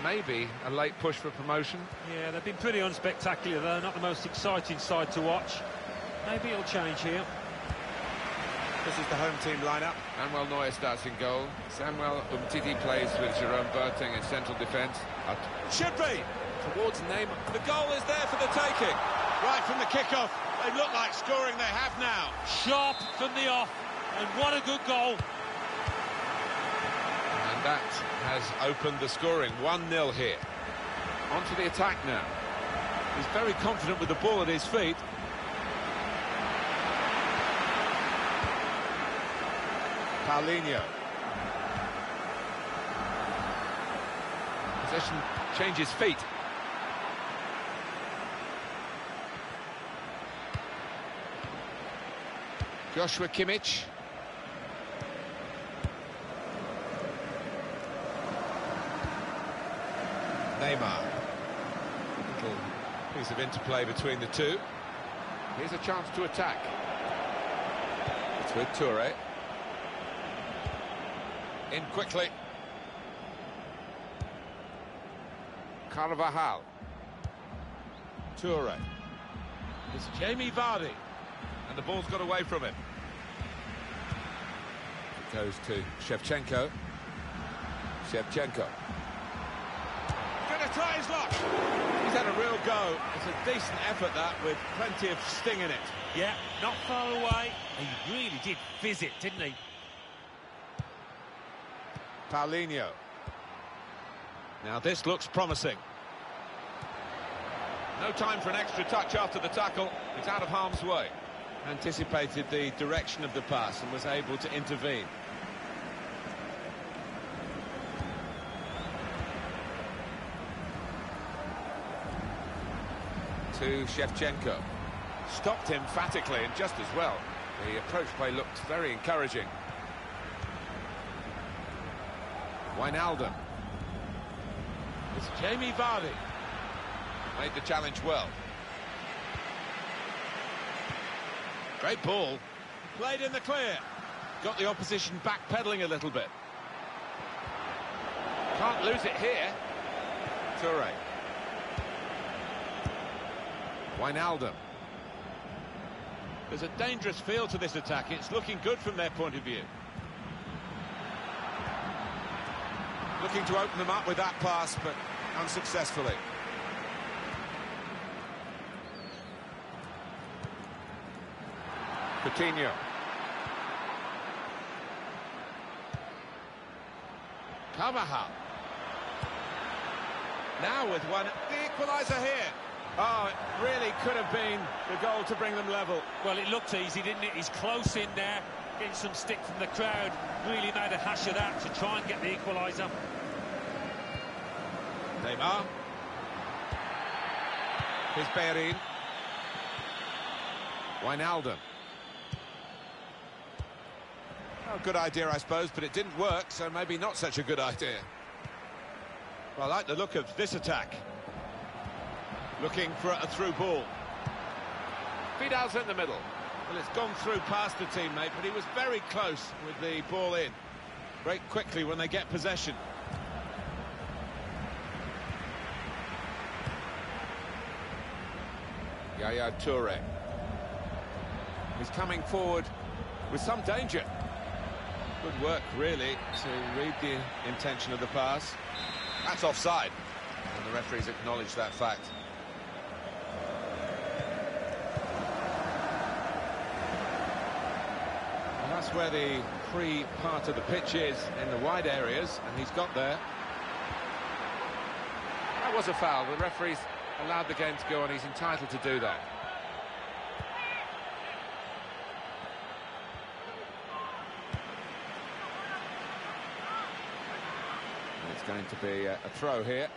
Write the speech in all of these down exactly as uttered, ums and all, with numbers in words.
maybe a late push for promotion. Yeah, they've been pretty unspectacular though, not the most exciting side to watch. Maybe it'll change here. This is the home team lineup. Manuel Neuer starts in goal. Samuel Umtiti plays with Jerome Boateng in central defence. Should be! Towards Neymar. The goal is there for the taking. Right from the kick-off. They look like scoring, they have now. Sharp from the off, and what a good goal. And that has opened the scoring. one nil here. On to the attack now. He's very confident with the ball at his feet. Paulinho. Possession changes feet. Joshua Kimmich. Neymar. Little piece of interplay between the two. Here's a chance to attack. It's with Toure. In quickly. Carvajal. Toure. It's Jamie Vardy. And the ball's got away from him. It goes to Shevchenko. Shevchenko. Going to try his luck. He's had a real go. It's a decent effort, that, with plenty of sting in it. Yeah, not far away. He really did fizz it, didn't he? Paulinho. Now this looks promising. No time for an extra touch after the tackle. It's out of harm's way. Anticipated the direction of the pass and was able to intervene. To Shevchenko. Stopped emphatically and just as well. The approach play looked very encouraging. Wijnaldum. It's Jamie Vardy. Made the challenge well. Great ball. Played in the clear. Got the opposition backpedaling a little bit. Can't lose it here. Toure. Wijnaldum. There's a dangerous feel to this attack. It's looking good from their point of view. Looking to open them up with that pass, but unsuccessfully. Coutinho. Carvajal. Now with one, the equaliser here. Oh, it really could have been the goal to bring them level. Well, it looked easy, didn't it? He's close in there, getting some stick from the crowd. Really made a hash of that to try and get the equaliser. Neymar. Here's Bellerin. Wijnaldum. Oh, good idea, I suppose, but it didn't work, so maybe not such a good idea. Well, I like the look of this attack. Looking for a through ball. Vidal's in the middle. Well, it's gone through past the teammate, but he was very close with the ball in. Break quickly when they get possession. Yaya Toure. He's coming forward with some danger. Good work, really, to read the intention of the pass. That's offside, and the referees acknowledge that fact. And that's where the free part of the pitch is, in the wide areas, and he's got there. That was a foul. The referees allowed the game to go on. He's entitled to do that. It's going to be a, a throw here.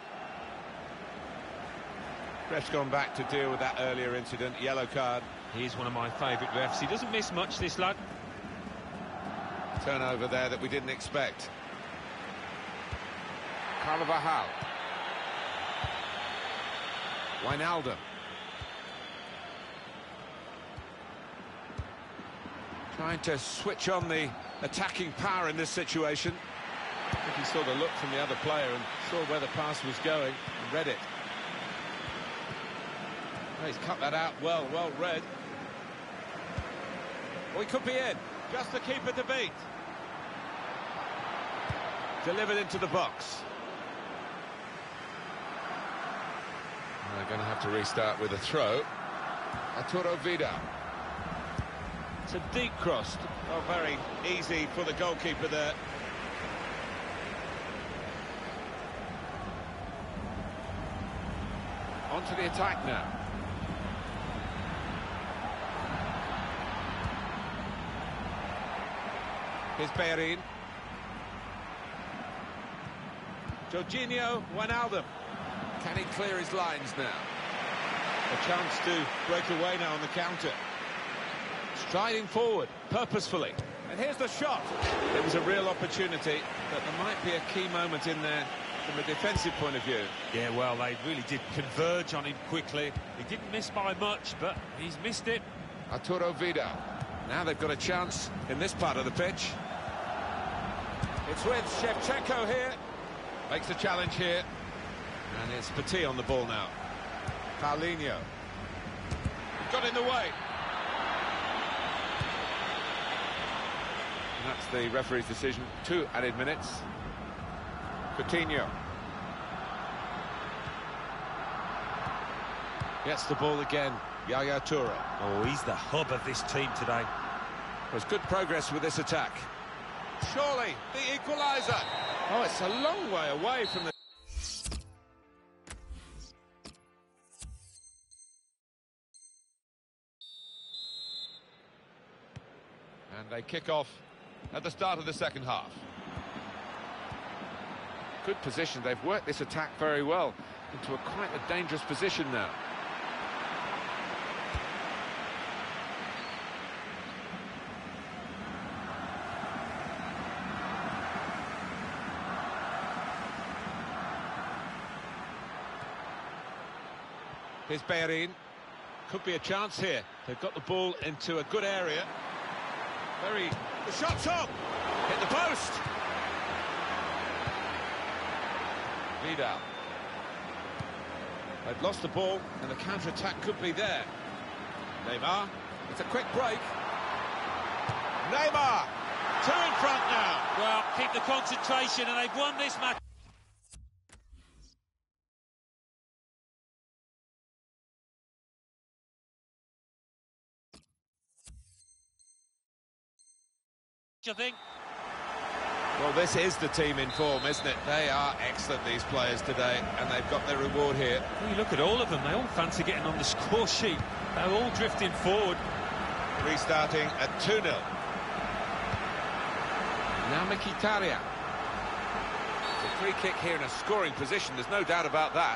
Ref's gone back to deal with that earlier incident, yellow card. He's one of my favourite refs. He doesn't miss much, this lad. Turnover there that we didn't expect. Carvajal. Wijnaldum. Trying to switch on the attacking power in this situation. I think he saw the look from the other player and saw where the pass was going and read it. Oh, he's cut that out well, well read. Well, he could be in. Just the keeper to beat. Delivered into the box. They're going to have to restart with a throw. Arturo Vidal. It's a deep cross. Oh, very easy for the goalkeeper there. On to the attack now. Here's Bellerin. Jorginho Wijnaldum. Can he clear his lines now? A chance to break away now on the counter. Striding forward, purposefully. And here's the shot. It was a real opportunity, but there might be a key moment in there from a defensive point of view. Yeah, well, they really did converge on him quickly. He didn't miss by much, but he's missed it. Arturo Vidal. Now they've got a chance in this part of the pitch. It's with Shevchenko here. Makes the challenge here. And it's Petit on the ball now. Paulinho. Got in the way. And that's the referee's decision. Two added minutes. Coutinho. Gets the ball again. Yaya Toure. Oh, he's the hub of this team today. There's good progress with this attack. Surely, the equaliser. Oh, it's a long way away from the... And they kick off at the start of the second half. Good position. They've worked this attack very well into a quite a dangerous position now. Here's Bellerin. Could be a chance here. They've got the ball into a good area. Very... The shot's on! Hit the post! Vidal. They've lost the ball, and the counter-attack could be there. Neymar. It's a quick break. Neymar! Two in front now. Well, keep the concentration, and they've won this match. I think. Well, this is the team in form, isn't it? They are excellent, these players today, and they've got their reward here. Well, you look at all of them, they all fancy getting on the score sheet. They're all drifting forward. Restarting at two nil. Now Mkhitaryan. It's a free kick here in a scoring position, there's no doubt about that.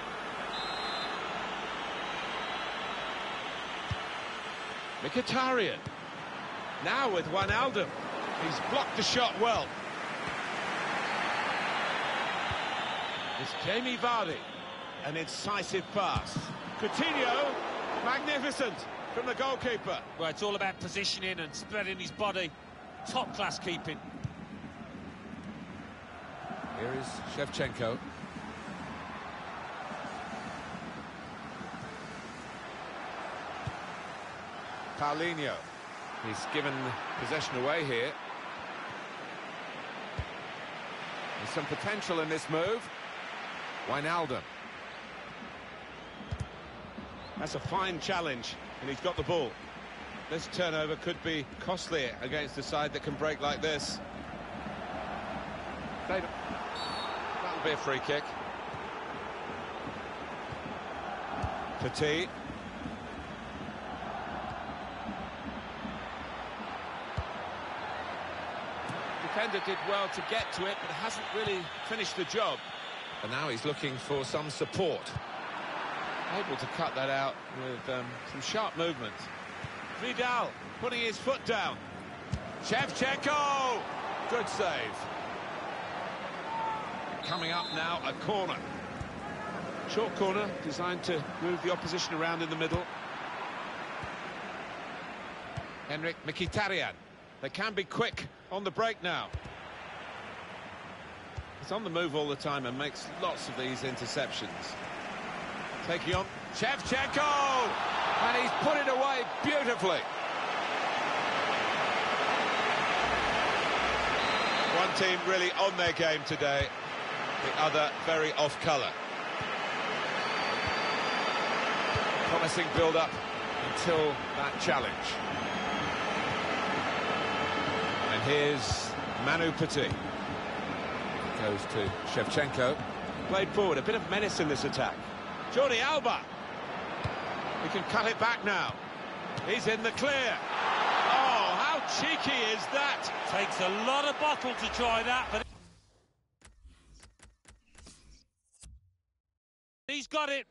Mkhitaryan. Now with Wijnaldum. He's blocked the shot well. It's Jamie Vardy. An incisive pass. Coutinho, magnificent from the goalkeeper. Well, it's all about positioning and spreading his body. Top-class keeping. Here is Shevchenko. Paulinho. He's given possession away here. There's some potential in this move. Wijnaldum. That's a fine challenge, and he's got the ball. This turnover could be costly against a side that can break like this. That'll be a free kick. Petit. Defender did well to get to it, but hasn't really finished the job. And now he's looking for some support. Able to cut that out with um, some sharp movement. Vidal putting his foot down. Shevchenko! Good save. Coming up now, a corner. Short corner, designed to move the opposition around in the middle. Henrik Mkhitaryan. They can be quick on the break now. He's on the move all the time and makes lots of these interceptions. Taking on Shevchenko! And he's put it away beautifully. One team really on their game today, the other very off colour. Promising build-up until that challenge. And here's Manu Petit. Goes to Shevchenko. Played forward, a bit of menace in this attack. Jordi Alba. He can cut it back now. He's in the clear. Oh, how cheeky is that? Takes a lot of bottle to try that, but he's got it.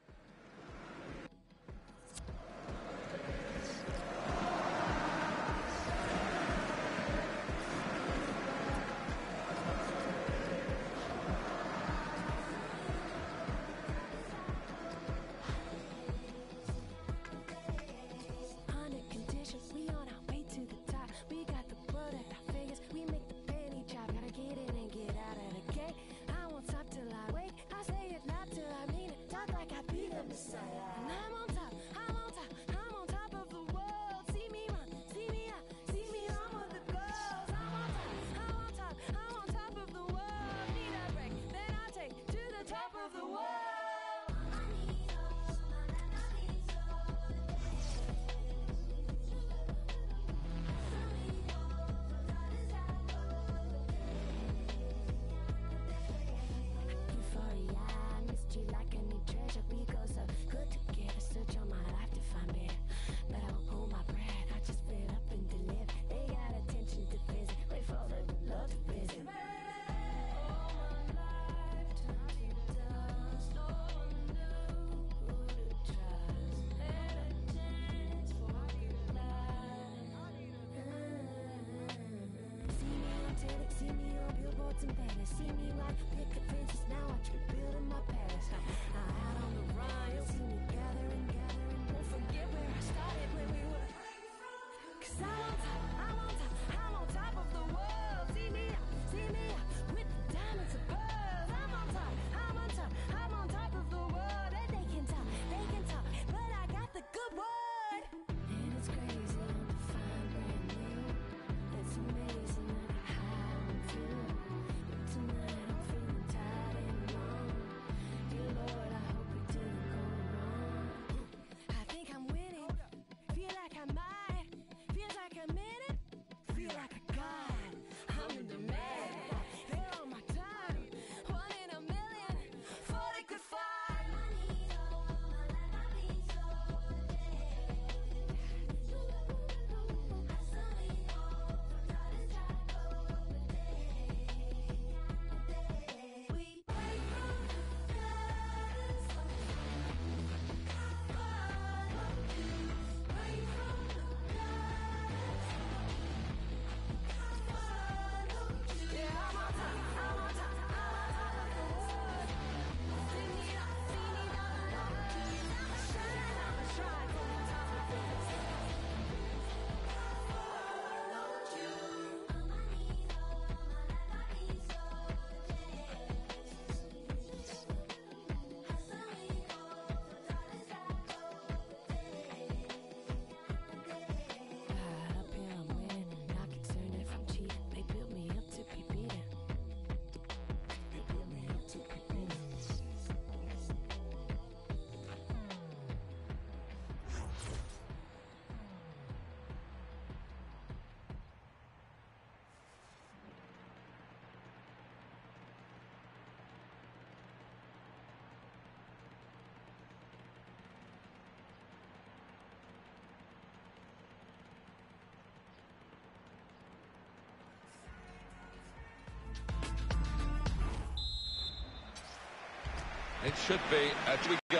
It should be as we go.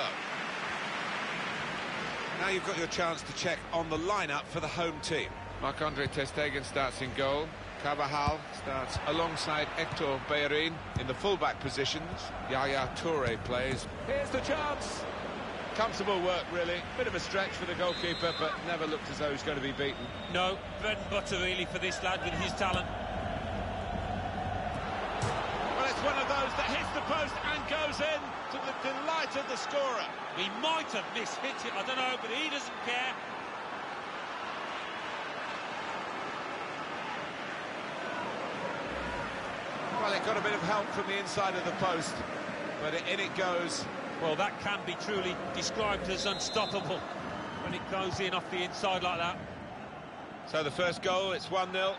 Now you've got your chance to check on the lineup for the home team. Marc-Andre ter Stegen starts in goal. Carvajal starts alongside Hector Bellerin in the fullback positions. Yaya Toure plays. Here's the chance. Comfortable work, really. Bit of a stretch for the goalkeeper, but never looked as though he's going to be beaten. No, bread and butter really for this lad with his talent. Well, it's one of those that hits the post and goes in to the delight of the scorer. He might have mishit it, I don't know, but he doesn't care. Well, it got a bit of help from the inside of the post, but in it goes. Well, that can be truly described as unstoppable when it goes in off the inside like that. So the first goal, it's one nil.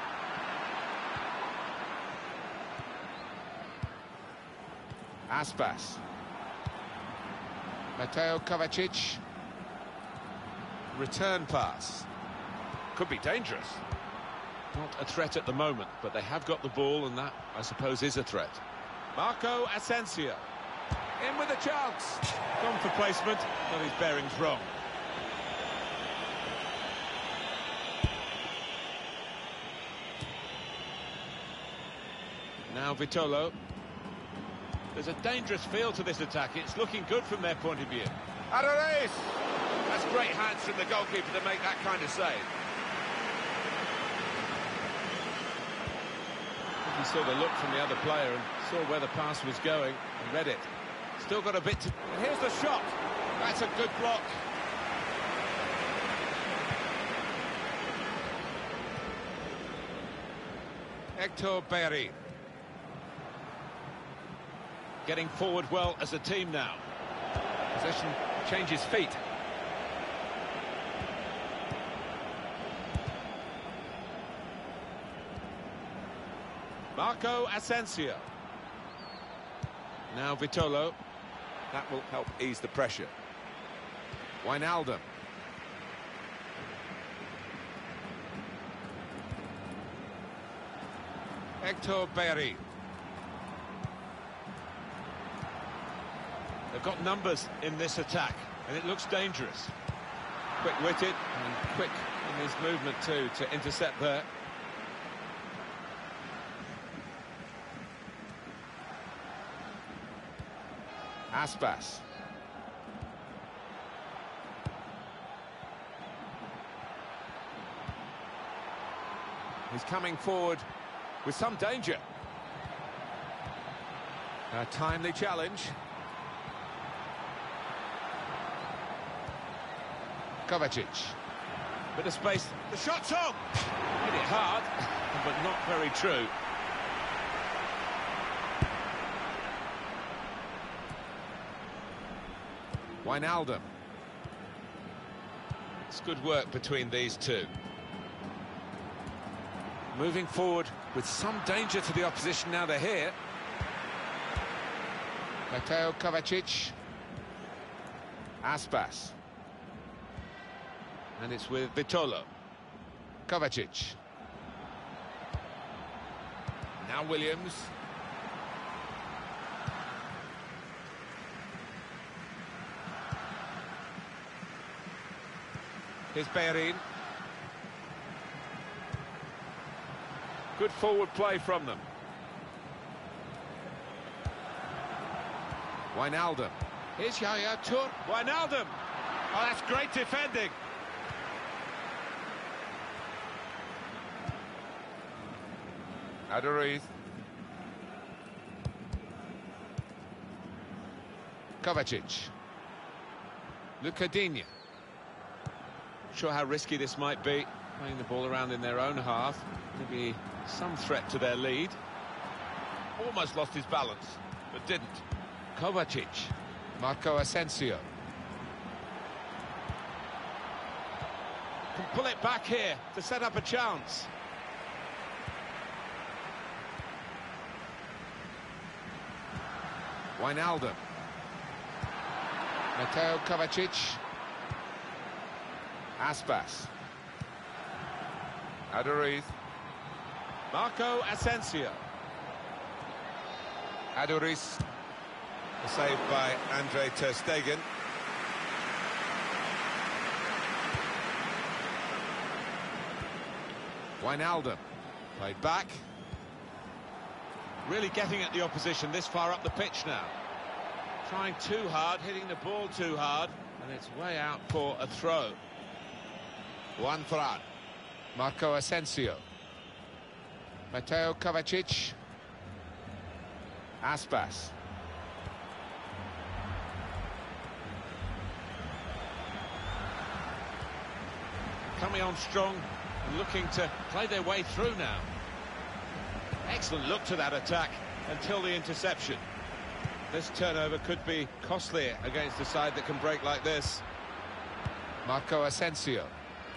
Aspas. Mateo Kovacic. Return pass. Could be dangerous. Not a threat at the moment, but they have got the ball, and that, I suppose, is a threat. Marco Asensio. In with a chance. Gone for placement, but his bearing's wrong. Now Vitolo. There's a dangerous feel to this attack. It's looking good from their point of view. Adores! That's great hands from the goalkeeper to make that kind of save. He saw the look from the other player and saw where the pass was going and read it. Still got a bit to... And here's the shot. That's a good block. Hector Bellerin. Getting forward well as a team now. Possession changes feet. Marco Asensio. Now Vitolo. That will help ease the pressure. Wijnaldum. Hector Bellerin. They've got numbers in this attack, and it looks dangerous. Quick-witted and quick in his movement too to intercept there. Aspas. He's coming forward with some danger. A timely challenge. Kovacic. Bit of space. The shot's on! Hit it hard, but not very true. Wijnaldum. It's good work between these two. Moving forward with some danger to the opposition now they're here. Mateo Kovacic. Aspas. And it's with Vitolo. Kovacic. Now Williams. Here's Bellerin. Good forward play from them. Wijnaldum. Here's Yaya Toure. Wijnaldum. Oh, that's great defending. Aduriz. Kovacic. Luca Digne. Sure how risky this might be, playing the ball around in their own half. Maybe some threat to their lead. Almost lost his balance, but didn't. Kovacic. Marco Asensio. Can pull it back here to set up a chance. Wijnaldum. Mateo Kovacic. Aspas. Aduriz. Marco Asensio. Aduriz. A save by Andre ter Stegen. Wijnaldum. Played back. Really getting at the opposition this far up the pitch now. Trying too hard, hitting the ball too hard, and it's way out for a throw. Juan Fran. Marco Asensio. Mateo Kovacic. Aspas. Coming on strong and looking to play their way through now. Excellent look to that attack until the interception. This turnover could be costly against a side that can break like this. Marco Asensio.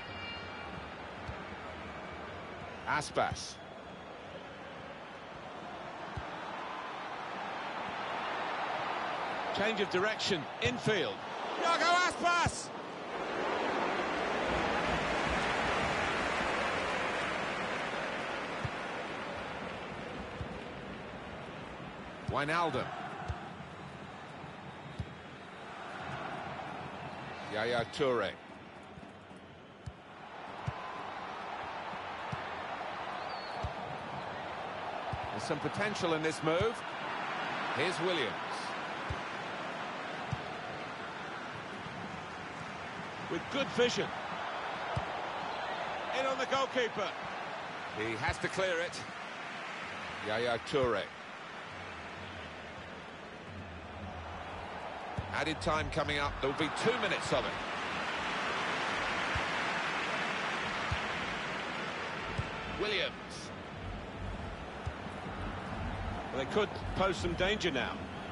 Aspas. Change of direction, infield. Iago Aspas! Wijnaldum. Yaya Toure. There's some potential in this move. Here's Williams. With good vision. In on the goalkeeper. He has to clear it. Yaya Toure. Added time coming up. There'll be two minutes of it. Williams. Well, they could pose some danger now.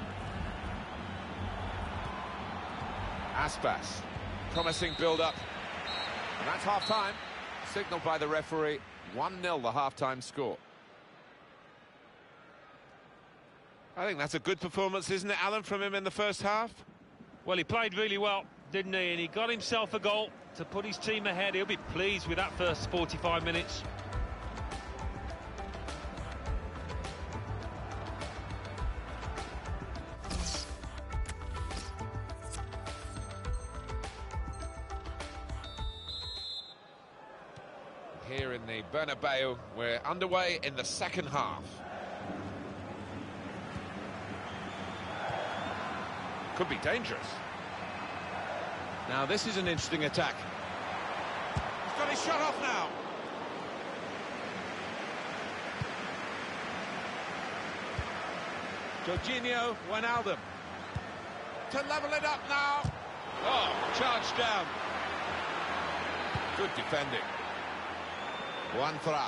Aspas. Promising build-up. And that's half-time. Signalled by the referee. one nil the half-time score. I think that's a good performance, isn't it, Alan, from him in the first half? Well, he played really well, didn't he? And he got himself a goal to put his team ahead. He'll be pleased with that first forty-five minutes. Here in the Bernabeu, we're underway in the second half. Could be dangerous. Now this is an interesting attack. He's got his shot off now. Jorginho Wijnaldum to level it up now. Oh, charged down. Good defending. Juan Ferran.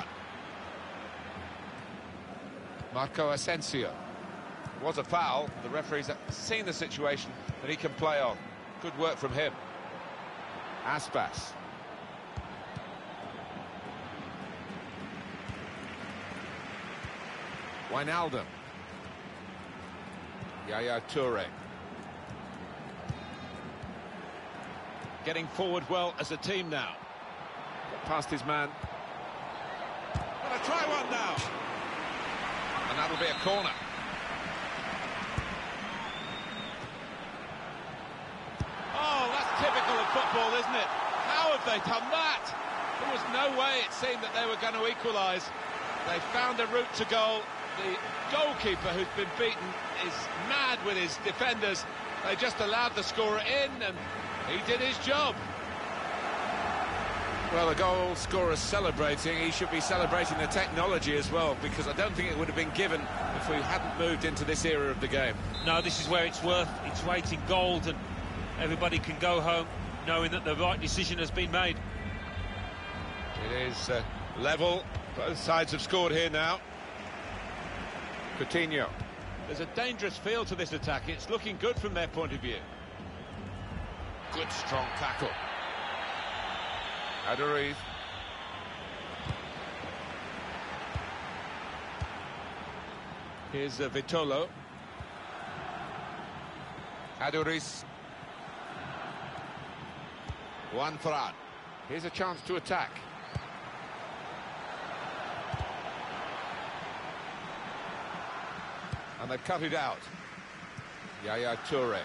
Marco Asensio. Was a foul. The referee's seen the situation that he can play on. Good work from him. Aspas. Wijnaldum. Yaya Toure. Getting forward well as a team now. Got past his man. Gonna try one now. And that'll be a corner. Typical of football, isn't it? How have they done that? There was no way it seemed that they were going to equalise. They found a route to goal. The goalkeeper, who's been beaten, is mad with his defenders. They just allowed the scorer in, and he did his job. Well, the goal scorer's celebrating. He should be celebrating the technology as well, because I don't think it would have been given if we hadn't moved into this era of the game. No, this is where it's worth its weight in gold, and everybody can go home knowing that the right decision has been made. It is uh, level. Both sides have scored here now. Coutinho. There's a dangerous feel to this attack. It's looking good from their point of view. Good strong tackle. Aduriz. Here's uh, Vitolo. Aduriz. Juan Ferran. Here's a chance to attack. And they've cut it out. Yaya Toure.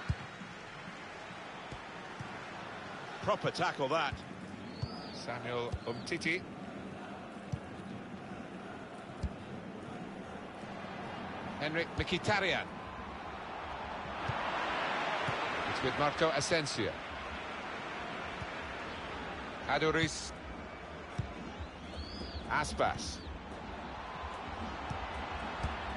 Proper tackle, that. Samuel Umtiti. Henrik Mkhitaryan. It's with Marco Asensio. Aduriz.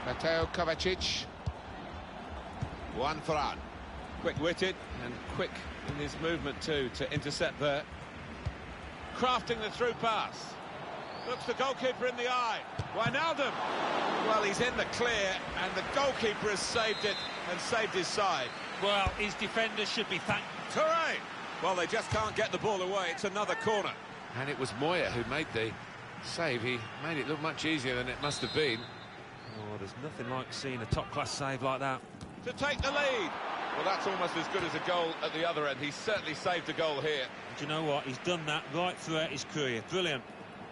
Mateo Kovacic. Juan Fran. Quick-witted and quick in his movement too to intercept there. Crafting the through pass. Looks the goalkeeper in the eye. Wijnaldum. Well, he's in the clear and the goalkeeper has saved it and saved his side. Well, his defenders should be thanked. Touré! Well, they just can't get the ball away. It's another corner. And it was Moya who made the save. He made it look much easier than it must have been. Oh, there's nothing like seeing a top-class save like that. To take the lead. Well, that's almost as good as a goal at the other end. He's certainly saved a goal here. And do you know what? He's done that right throughout his career. Brilliant.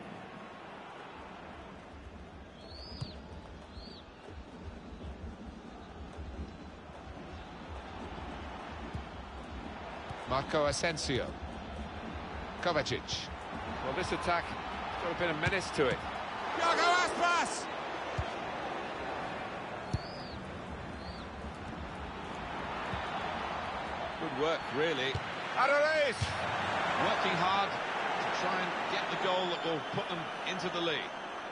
Marco Asensio. Kovacic. Well, this attack has got a bit of menace to it. Thiago Aspas! Good work, really. Adoris! Working hard to try and get the goal that will put them into the lead.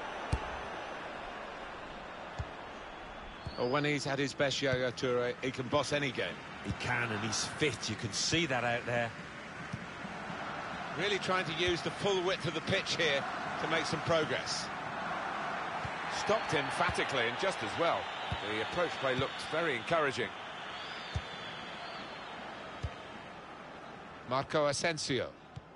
Well, when he's had his best, Yaya Touré, he can boss any game. He can, and he's fit. You can see that out there. Really trying to use the full width of the pitch here to make some progress. Stopped emphatically and just as well. The approach play looked very encouraging. Marco Asensio.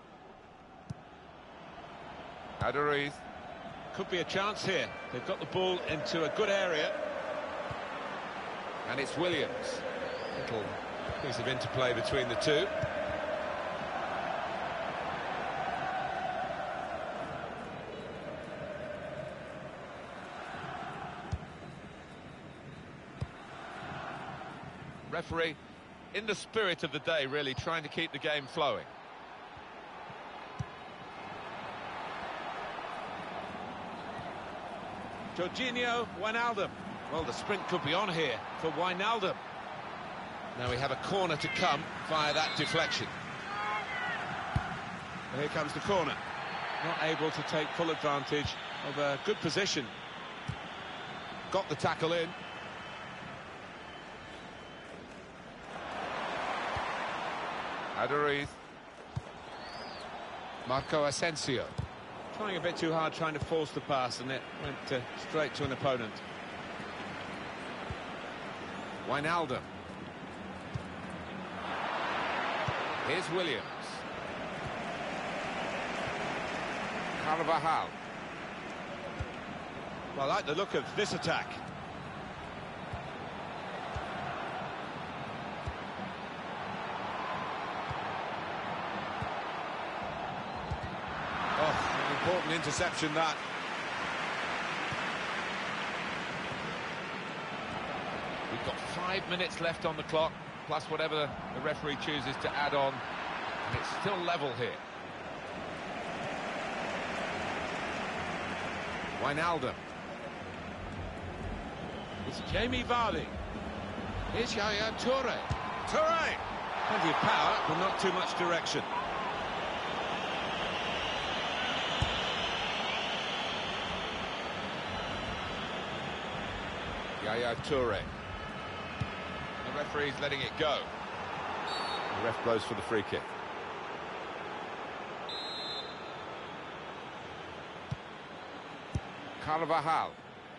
Aduriz. Could be a chance here. They've got the ball into a good area. And it's Williams. Little piece of interplay between the two. Referee, in the spirit of the day, really trying to keep the game flowing. Jorginho Wijnaldum. Well, the sprint could be on here for Wijnaldum. Now we have a corner to come via that deflection. Here comes the corner. Not able to take full advantage of a good position. Got the tackle in. Aduriz. Marco Asensio. Trying a bit too hard, trying to force the pass, and it went uh, straight to an opponent. Wijnaldum. Here's Williams. Carvajal. Well, I like the look of this attack. Oh, an important interception, that. We've got five minutes left on the clock, plus whatever the referee chooses to add on. And it's still level here. Wijnaldum. It's Jamie Vardy. Here's Yaya Touré. Touré! Plenty of power, but not too much direction. Yaya Touré. The referee's letting it go. The ref blows for the free kick. Carvajal.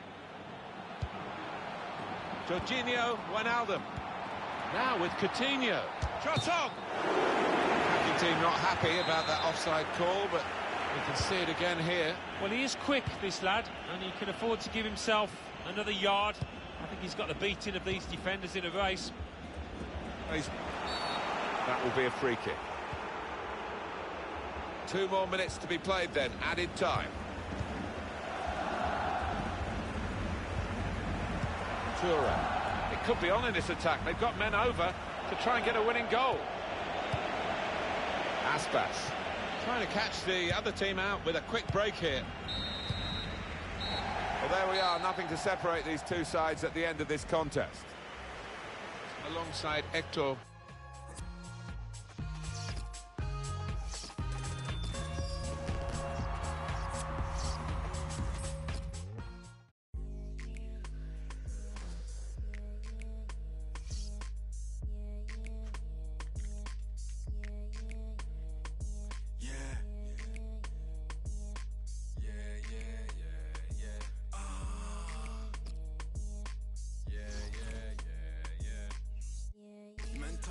Jorginho Wijnaldum. Now with Coutinho. Shot on! Captain team not happy about that offside call, but we can see it again here. Well, he is quick, this lad, and he can afford to give himself another yard. I think he's got the beating of these defenders in a race. He's... That will be a free kick. Two more minutes to be played then, added time. Touré. It could be on in this attack. They've got men over to try and get a winning goal. Aspas. Trying to catch the other team out with a quick break here. Well, there we are, nothing to separate these two sides at the end of this contest. Alongside Hector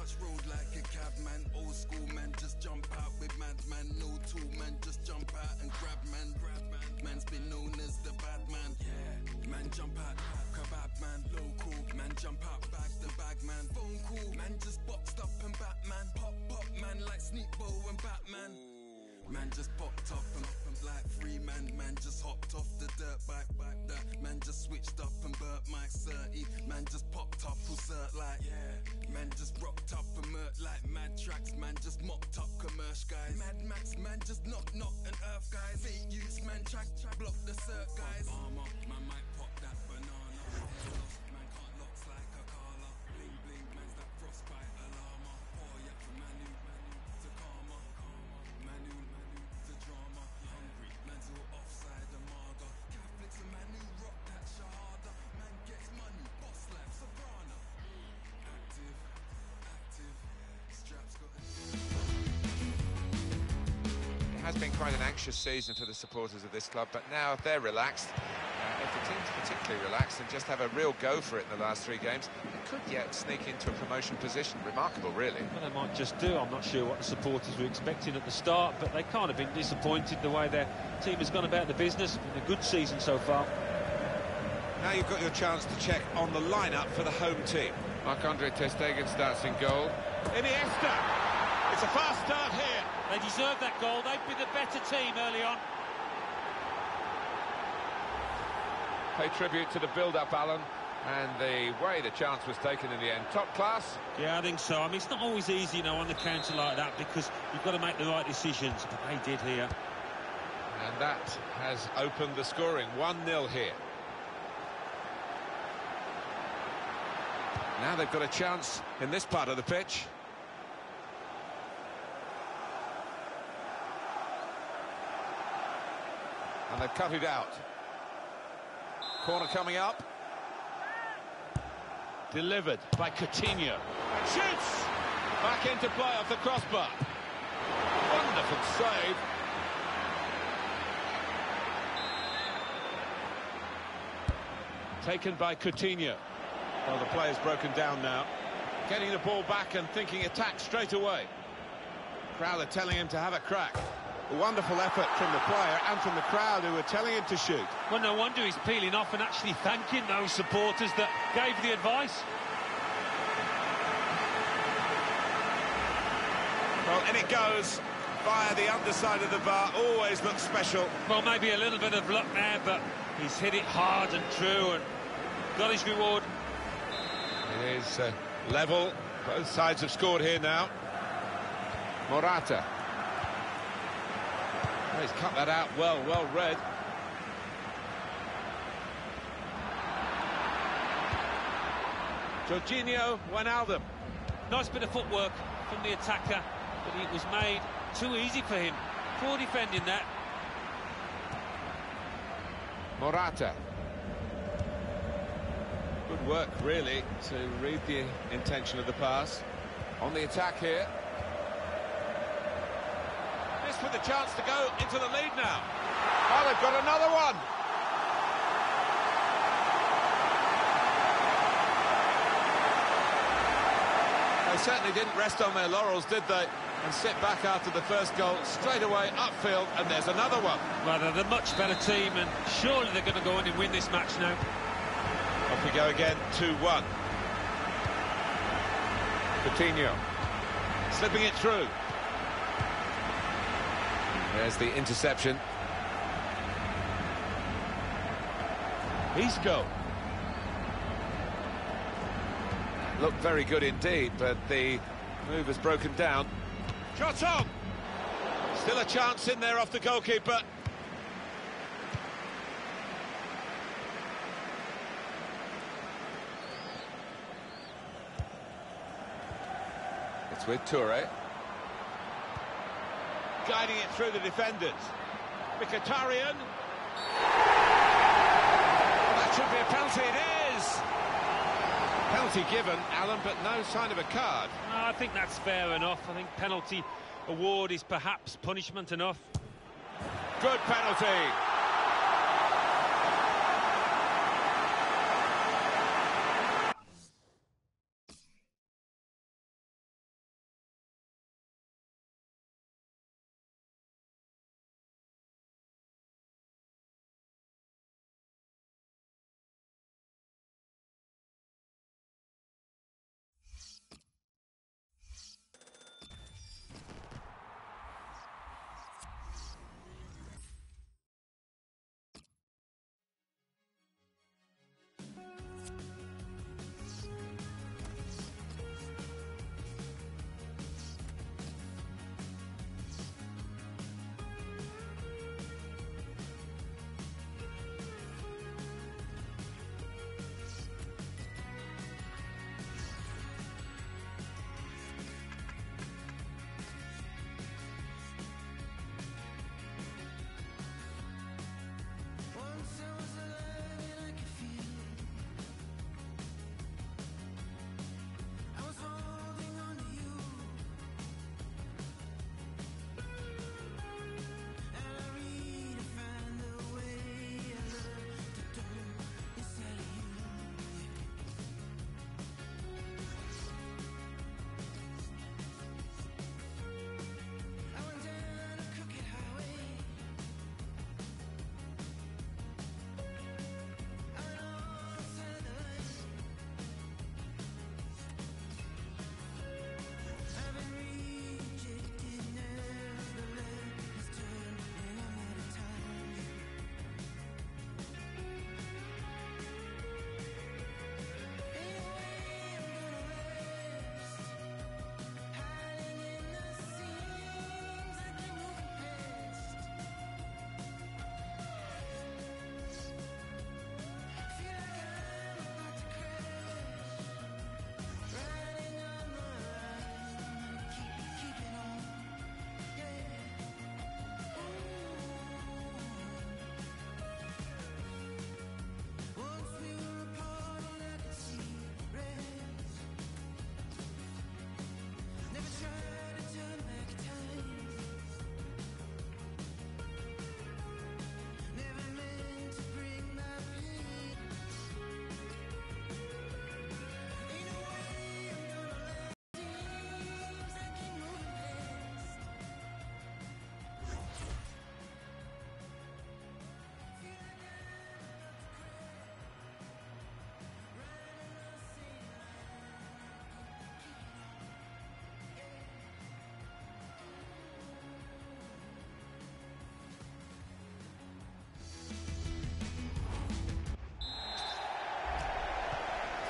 touch road like a cab man. Old school man, just jump out with madman. No tool man, just jump out and grab man. Grab man. Man's been known as the bad man. Yeah, man jump out, kebab man. Local man jump out, bag the bag man. Phone call man, just boxed up and Batman. Pop pop man like Sneak Bow and Batman. Man just popped up and, and like free man. Man just hopped off the dirt bike, bike that. Man just switched up and burnt Mike thirty. Man just popped up full cert like yeah. Man just rocked up and murked like mad tracks. Man just mopped up commercial guys. Mad Max man just knock knock and earth guys. Fake use man track track block the cert guys. Armor man might pop that banana. Man can't locks like a Carla. Bling bling man's that frostbite alarma. Oh yeah from Manu Manu to Karma. Manu Manu to drama. Hungry man's all offside and marga. Catholics and Manu rock that shahada. Man gets money, boss life, soprano. Active, active, straps got It has been quite an anxious season for the supporters of this club, but now they're relaxed. Uh, if the team's particularly relaxed and just have a real go for it in the last three games, they could yet sneak into a promotion position. Remarkable, really. Well, they might just do. I'm not sure what the supporters were expecting at the start, but they can't have been disappointed the way their team has gone about the business. It's been a good season so far. Now you've got your chance to check on the lineup for the home team. Marc-Andre ter Stegen starts in goal. Iniesta! It's a fast start here. They deserved that goal. They've been the better team early on. Pay tribute to the build-up, Alan, and the way the chance was taken in the end. Top class. Yeah, I think so. I mean, it's not always easy, you know, on the counter like that because you've got to make the right decisions, but they did here. And that has opened the scoring. one nil here. Now they've got a chance in this part of the pitch. And they've cut it out. Corner coming up. Delivered by Coutinho. And shoots! Back into play off the crossbar. Wonderful save. Taken by Coutinho. Well, the player's broken down now. Getting the ball back and thinking attack straight away. Crowd are telling him to have a crack. A wonderful effort from the player and from the crowd who were telling him to shoot. Well, no wonder he's peeling off and actually thanking those supporters that gave the advice. Well, in it goes via the underside of the bar. Always looks special. Well, maybe a little bit of luck there, but he's hit it hard and true and got his reward. It is uh, level. Both sides have scored here now. Morata. Oh, he's cut that out well, well read. Jorginho Wijnaldum. Nice bit of footwork from the attacker, but it was made too easy for him. Poor defending that. Morata. Good work, really, to read the intention of the pass. On the attack here. This with a chance to go into the lead now. Oh, they've got another one. They certainly didn't rest on their laurels, did they? And sit back after the first goal, straight away upfield, and there's another one. Well, they're the much better team, and surely they're going to go in and win this match now. Off we go again, two one. Coutinho. Slipping it through. There's the interception. Isco. Looked very good indeed, but the move has broken down. Shot on! Still a chance in there off the goalkeeper. It's with Toure. Guiding it through the defenders. Mkhitaryan. Oh, that should be a penalty, it is! Penalty given, Alan, but no sign of a card. No, I think that's fair enough. I think penalty award is perhaps punishment enough. Good penalty.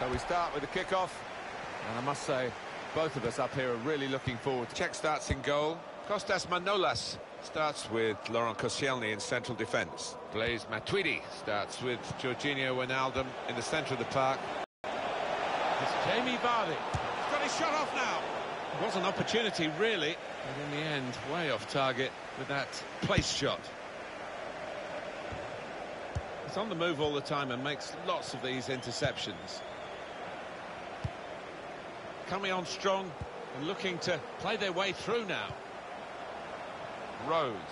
we start with the kickoff, and I must say, both of us up here are really looking forward to... Czech starts in goal. Kostas Manolas starts with Laurent Koscielny in central defence. Blaise Matuidi starts with Jorginho Wijnaldum in the centre of the park. It's Jamie Vardy. He's got his shot off now. It was an opportunity, really, but in the end, way off target with that place shot. He's on the move all the time and makes lots of these interceptions. Coming on strong and looking to play their way through now. Rose.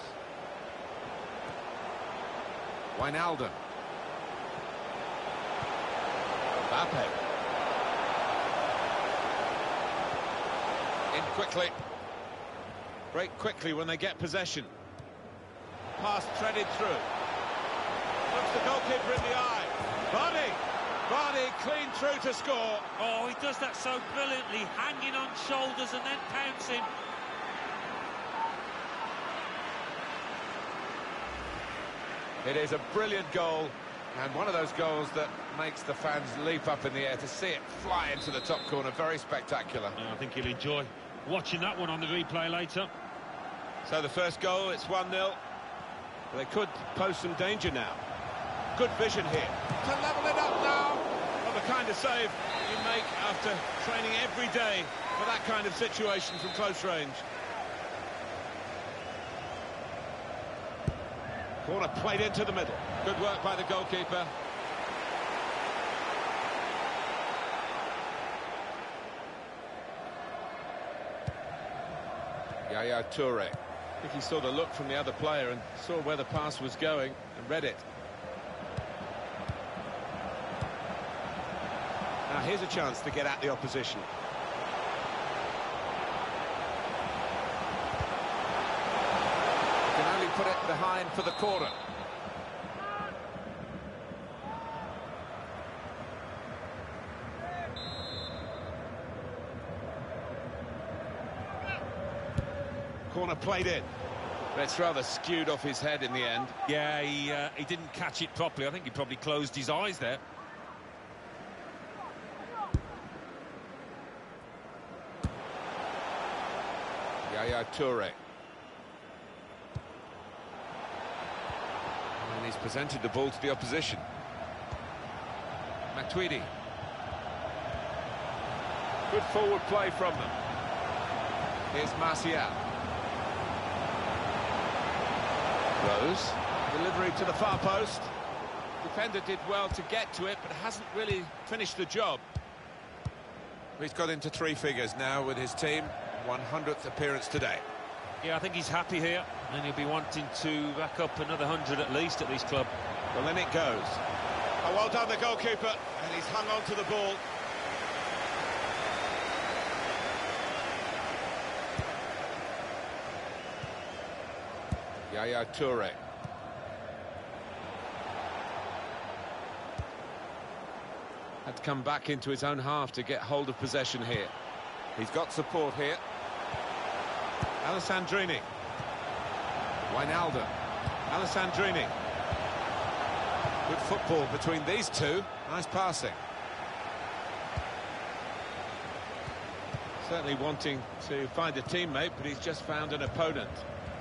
Wijnaldum. Mbappe. In quickly. Break quickly when they get possession. Pass threaded through. Looks the goalkeeper in the eye. Vardy. Vardy clean through to score. Oh, he does that so brilliantly, hanging on shoulders and then pouncing. It is a brilliant goal, and one of those goals that makes the fans leap up in the air to see it fly into the top corner. Very spectacular. I think he'll enjoy watching that one on the replay later. So the first goal, it's one nil. They could pose some danger now. Good vision here. To level it up now. Well, the kind of save you make after training every day for that kind of situation from close range. Corner played into the middle. Good work by the goalkeeper. Yaya Toure. I think he saw the look from the other player and saw where the pass was going and read it. Now here's a chance to get at the opposition. He can only put it behind for the corner. Corner played in. It's rather skewed off his head in the end. Yeah, he, uh, he didn't catch it properly. I think he probably closed his eyes there. Yaya Toure. And he's presented the ball to the opposition. Matuidi. Good forward play from them. Here's Martial. Rose. Delivery to the far post. Defender did well to get to it, but hasn't really finished the job. He's got into three figures now with his team. one hundredth appearance today. Yeah, I think he's happy here, and he'll be wanting to rack up another hundred at least at this club. Well, then it goes. Oh, well done, the goalkeeper, and he's hung on to the ball. Yaya Toure. Had to come back into his own half to get hold of possession here. He's got support here. Alessandrini. Wijnaldum. Alessandrini. Good football between these two. Nice passing. Certainly wanting to find a teammate, but he's just found an opponent.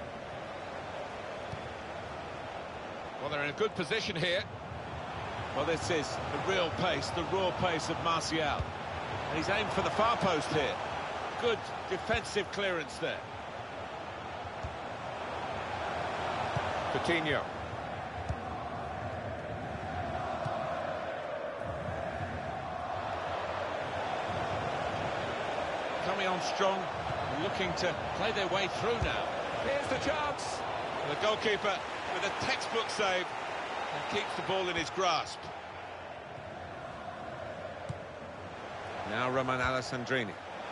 Well, they're in a good position here. Well, this is the real pace, the raw pace of Martial. And he's aimed for the far post here. Good defensive clearance there. Coutinho. Coming on strong, looking to play their way through now. Here's the chance. The goalkeeper with a textbook save and keeps the ball in his grasp. Now Roman Alessandrini.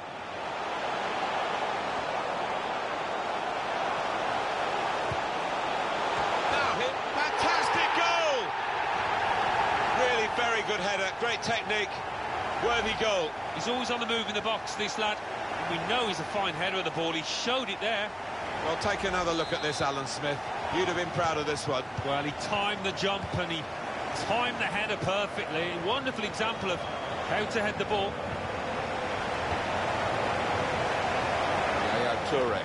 Now hit, fantastic goal! Really very good header, great technique, worthy goal. He's always on the move in the box, this lad. And we know he's a fine header of the ball. He showed it there. Well, take another look at this, Alan Smith. You'd have been proud of this one. Well, he timed the jump and he timed the header perfectly. A wonderful example of How to head the ball. Yaya Toure.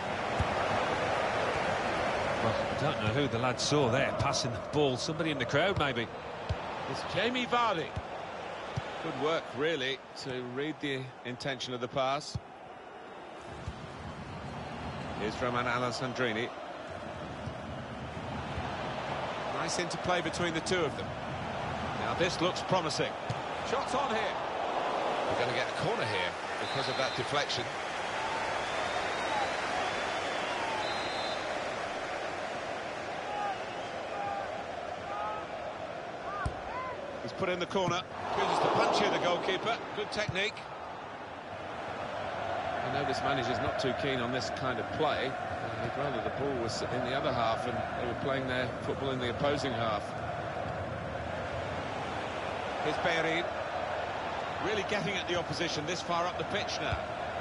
Well, I don't know who the lad saw there passing the ball. Somebody in the crowd, maybe. It's Jamie Vardy. Good work, really, to read the intention of the pass. Here's Roman Alessandrini. Nice interplay between the two of them. Now this looks promising. Shots on here. We're going to get a corner here because of that deflection. He's put in the corner. Chooses to punch here, the goalkeeper. Good technique. I know this manager's not too keen on this kind of play. Uh, he'd rather the ball was in the other half and they were playing their football in the opposing half. Here's Bellerin. Really getting at the opposition this far up the pitch now.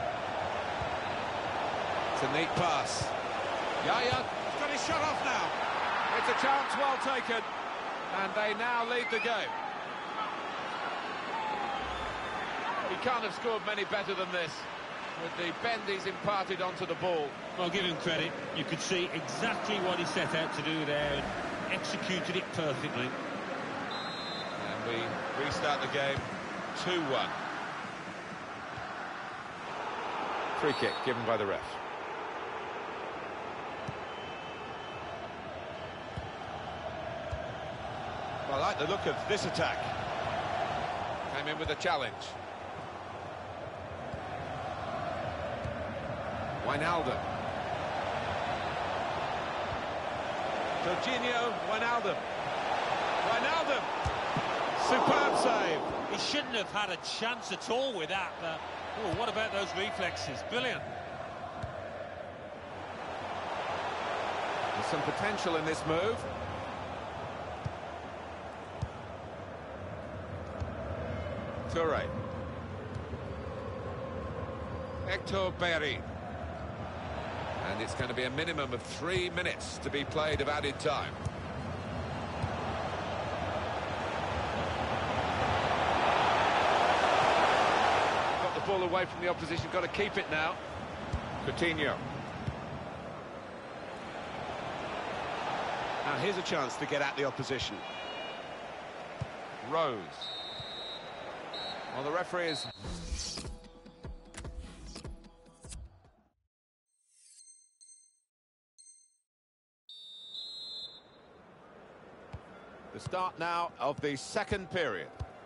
It's a neat pass. Yaya, he's got his shot off now. It's a chance well taken, and they now lead the game. He can't have scored many better than this, with the bend he's imparted onto the ball. Well, give him credit. You could see exactly what he set out to do there and executed it perfectly. And we restart the game two one. Free kick given by the ref. Well, I like the look of this attack. Came in with a challenge. Wijnaldum. Jorginho Wijnaldum. Wijnaldum! Superb save. He shouldn't have had a chance at all with that, but oh, what about those reflexes? Brilliant. There's some potential in this move. Toure. Hector Bellerin. And it's going to be a minimum of three minutes to be played of added time. Got the ball away from the opposition, got to keep it now. Coutinho. Now here's a chance to get at the opposition. Rose. Well, the referee is... The start now of the second period.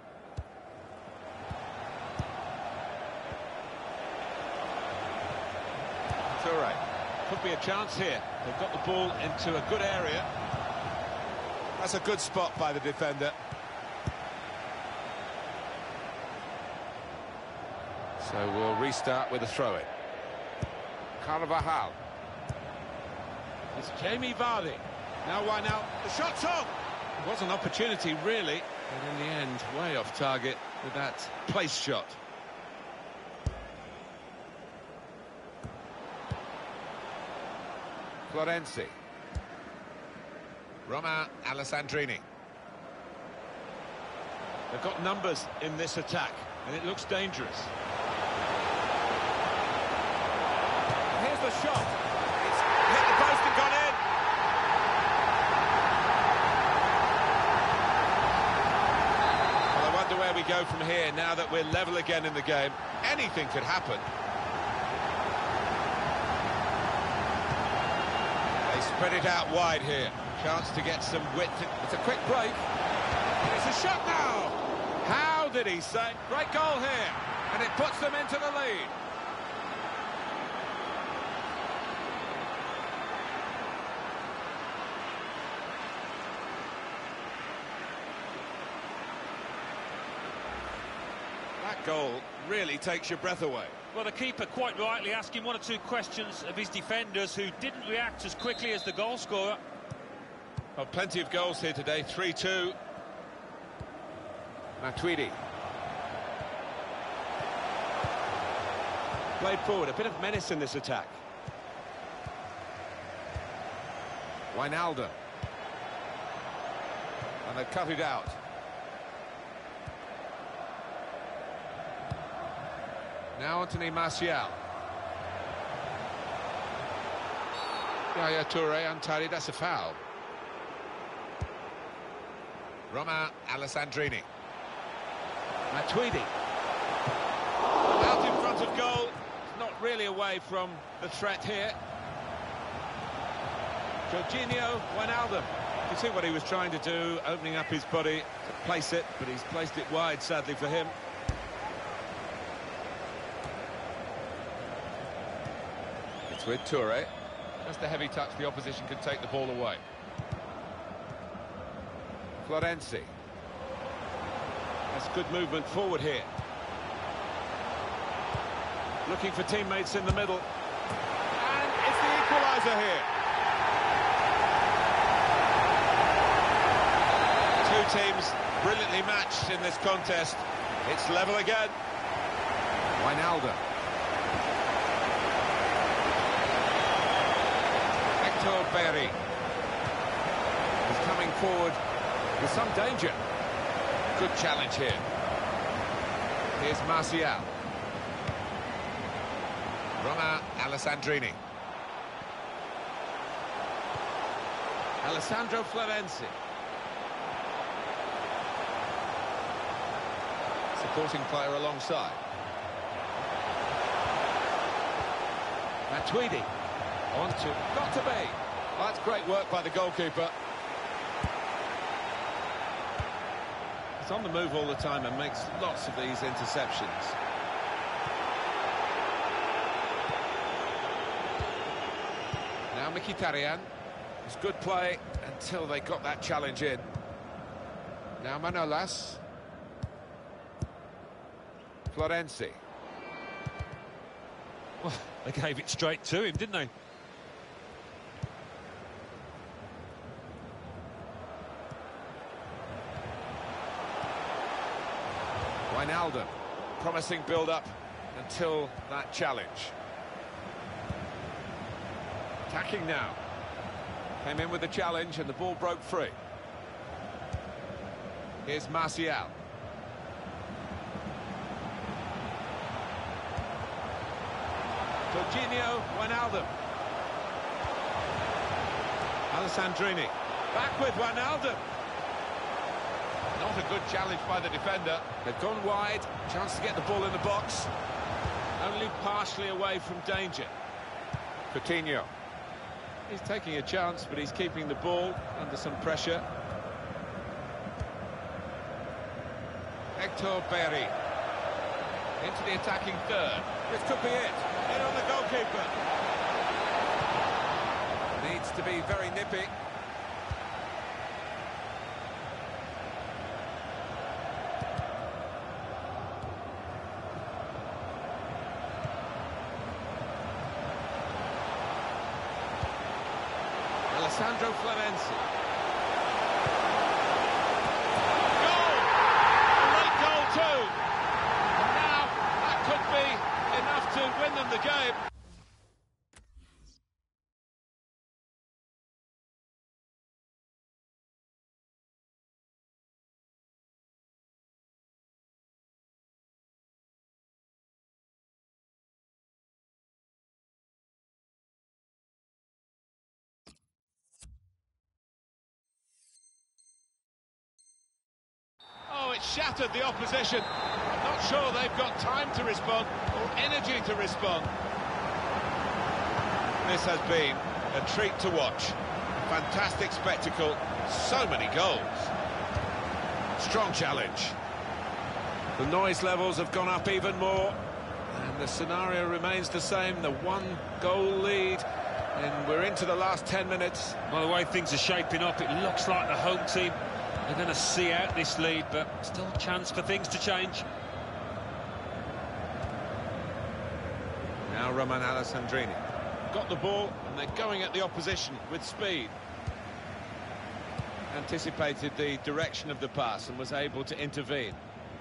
Toure. Could be a chance here. They've got the ball into a good area. That's a good spot by the defender. So we'll restart with a throw-in. Carvajal. It's Jamie Vardy. Now why now? The shot's on! It was an opportunity, really, but in the end, way off target with that place shot. Florenzi. Roman Alessandrini. They've got numbers in this attack, and it looks dangerous. Here's the shot. It's hit the post and gone in. Well, I wonder where we go from here now that we're level again in the game. Anything could happen. They spread it out wide here. Chance to get some width. It's a quick break. It's a shot now. How did he say? Great goal here, and it puts them into the lead. That goal really takes your breath away. Well, the keeper quite rightly asking one or two questions of his defenders who didn't react as quickly as the goal scorer. Well, plenty of goals here today, three two. Matuidi. Played forward, a bit of menace in this attack. Wijnaldum. And they've cut it out. Now Anthony Martial. Yaya Toure untidy, that's a foul. Romain Alessandrini. Matuidi. Out in front of goal. Not really away from the threat here. Jorginho Wijnaldum. You can see what he was trying to do, opening up his body to place it, but he's placed it wide, sadly for him. It's with Toure. Just a heavy touch, the opposition could take the ball away. Florenzi. That's good movement forward here. Looking for teammates in the middle. And it's the equaliser here. Two teams brilliantly matched in this contest. It's level again. Wijnaldum. Hector Bellerin. He's coming forward with some danger. Good challenge here. Here's Martial. Romain Alessandrini. Alessandro Florenzi. Supporting player alongside. Matuidi. On to... Got to be. Oh, that's great work by the goalkeeper. He's on the move all the time and makes lots of these interceptions. Now Mkhitaryan. It's good play until they got that challenge in. Now Manolas. Florenzi. Well, they gave it straight to him, didn't they? Wijnaldum. Promising build-up until that challenge. Attacking now. Came in with the challenge and the ball broke free. Here's Martial. Jorginho Wijnaldum. Alessandrini. Back with Wijnaldum. Not a good challenge by the defender. They've gone wide. Chance to get the ball in the box. Only partially away from danger. Coutinho. He's taking a chance, but he's keeping the ball under some pressure. Hector Bellerin. Into the attacking third. This could be it. In on the goalkeeper. Needs to be very nippy. Alessandro Florenzi. Goal! A late goal too. And now that could be enough to win them the game. Oh, it shattered the opposition. I'm not sure they've got time to respond or energy to respond. This has been a treat to watch. Fantastic spectacle. So many goals. Strong challenge. The noise levels have gone up even more. And the scenario remains the same. The one goal lead. And we're into the last ten minutes. By the way things are shaping up, it looks like the home team are going to see out this lead, but still a chance for things to change. Now Romain Alessandrini. Got the ball, and they're going at the opposition with speed. Anticipated the direction of the pass and was able to intervene.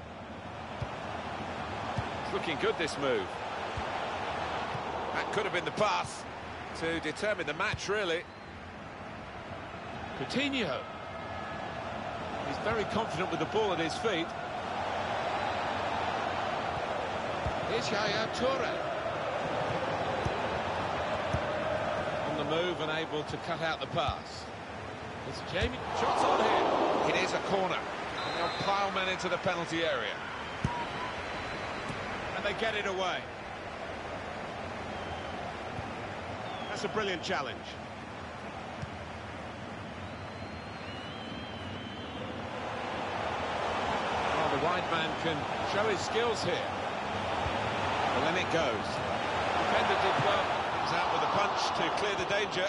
It's looking good, this move. That could have been the pass to determine the match, really. Coutinho. He's very confident with the ball at his feet. Here's Yaya Toure. On the move and able to cut out the pass. It's Jamie. Shots on here. It is a corner. And they'll pile men into the penalty area. And they get it away. That's a brilliant challenge. Well, the wide man can show his skills here. And then it goes. Defender did well. He's out with a punch to clear the danger.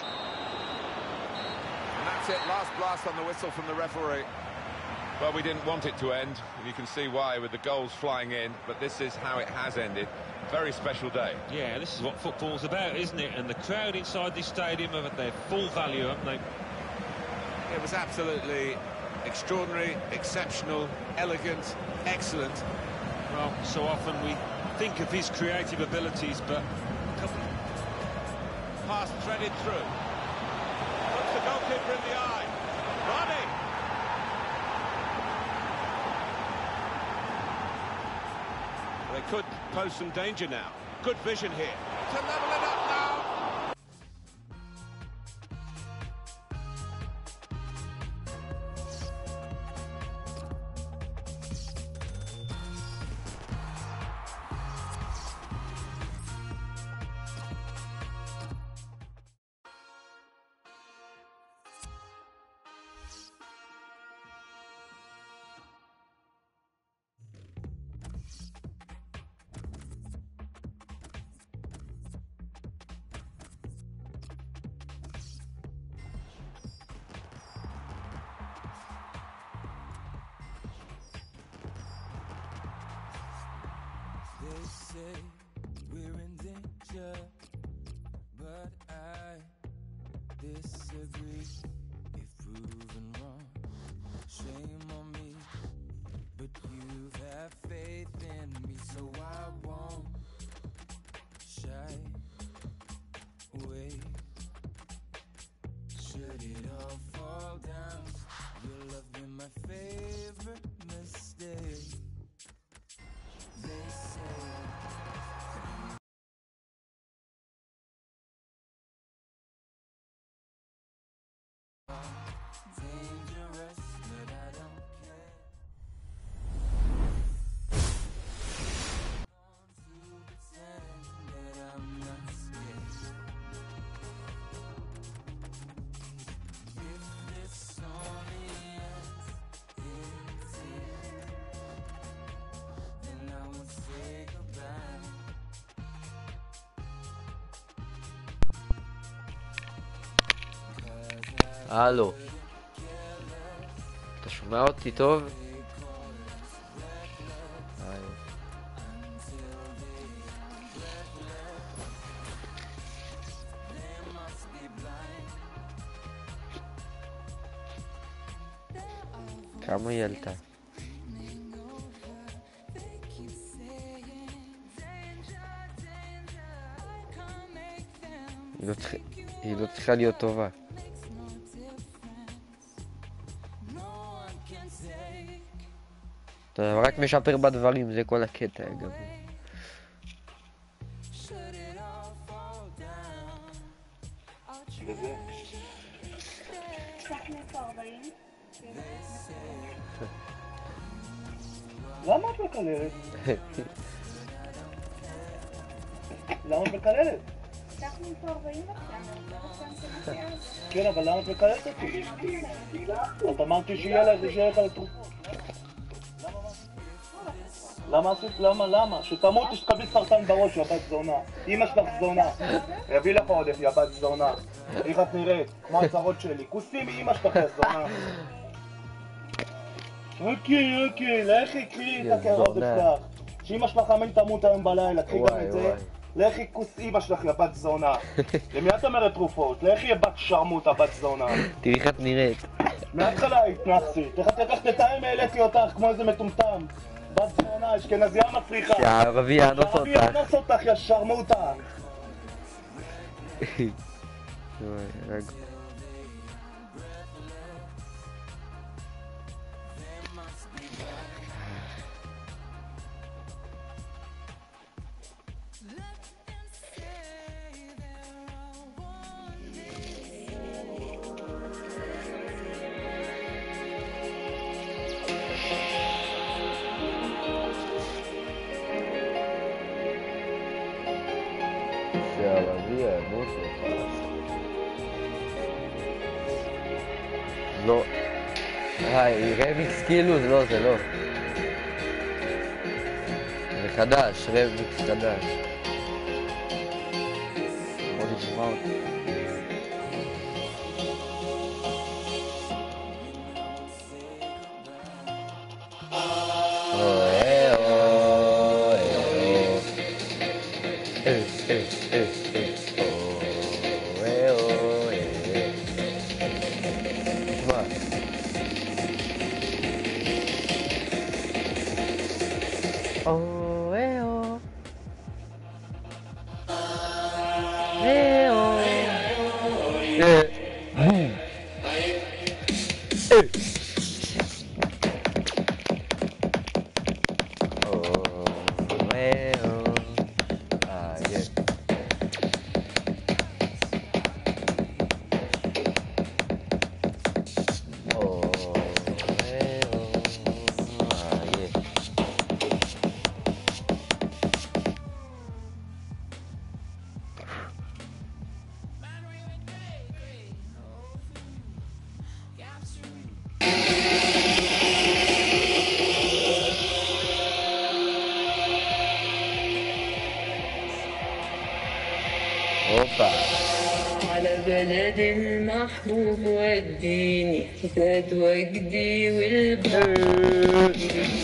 And that's it. Last blast on the whistle from the referee. Well, we didn't want it to end, and you can see why with the goals flying in, but this is how it has ended. Very special day. Yeah, this is what football's about, isn't it? And the crowd inside this stadium are at their full value, haven't they? It was absolutely extraordinary, exceptional, elegant, excellent. Well, so often we think of his creative abilities, but... Pass threaded through. Looks the goalkeeper in the eye. Ronnie! They could pose some danger now. Good vision here. To level it up now. They say we're in danger, but I disagree. If proven wrong, shame on me. But you have faith in me, so I won't shy away. Should it all fall down, your love be my favorite mistake. They say dangerous, but I don't care. Want to pretend that I'm not scared. If this only ends in tears, then I won't say goodbye. הלו, אתה שומע אותי טוב? כמה היא עלתה? היא לא צריכה להיות טובה. אתה רק משפר בדברים, זה כל הקטע אגב. למה את מקללת? למה את מקללת? פתחנו פה ארבעים בבקשה. כן, אבל למה את מקללת אותי? את אמרתי שיהיה לך לתרופות. למה עשית? למה? למה? שתמות שתקבלי סרטן בראש, יא בת זונה. אמא שלך זונה. יביא לך עודף, יא בת זונה. איך את נראית? כמו הצרות שלי. כוסים מאמא שלך, יא זונה. אוקיי, אוקיי, לכי, קחי את העודף שלך. שאמא שלך אמן תמות היום בלילה, קחי גם את זה. לכי כוס אמא שלך, יא בת זונה. למי את אומרת תרופות? לכי יא בת שרמוט, בת זונה. תראי איך את נראית. מההתחלה התנחסית. איך את לקחת את העם העליתי אותך כמו איזה מטומטם. בת זונה, אשכנזיה מפריחה. שהערבי יאנוס אותך. שהערבי יאנוס אותך, יא שרמוטה. יאללה, via, mucho pasa. לא. היי, רמיקס כאילו, זה לא, זה לא. זה חדש, רמיקס חדש. בוא נשמע אותי. على بلد المحبوب وديني زاد وجدي والبحر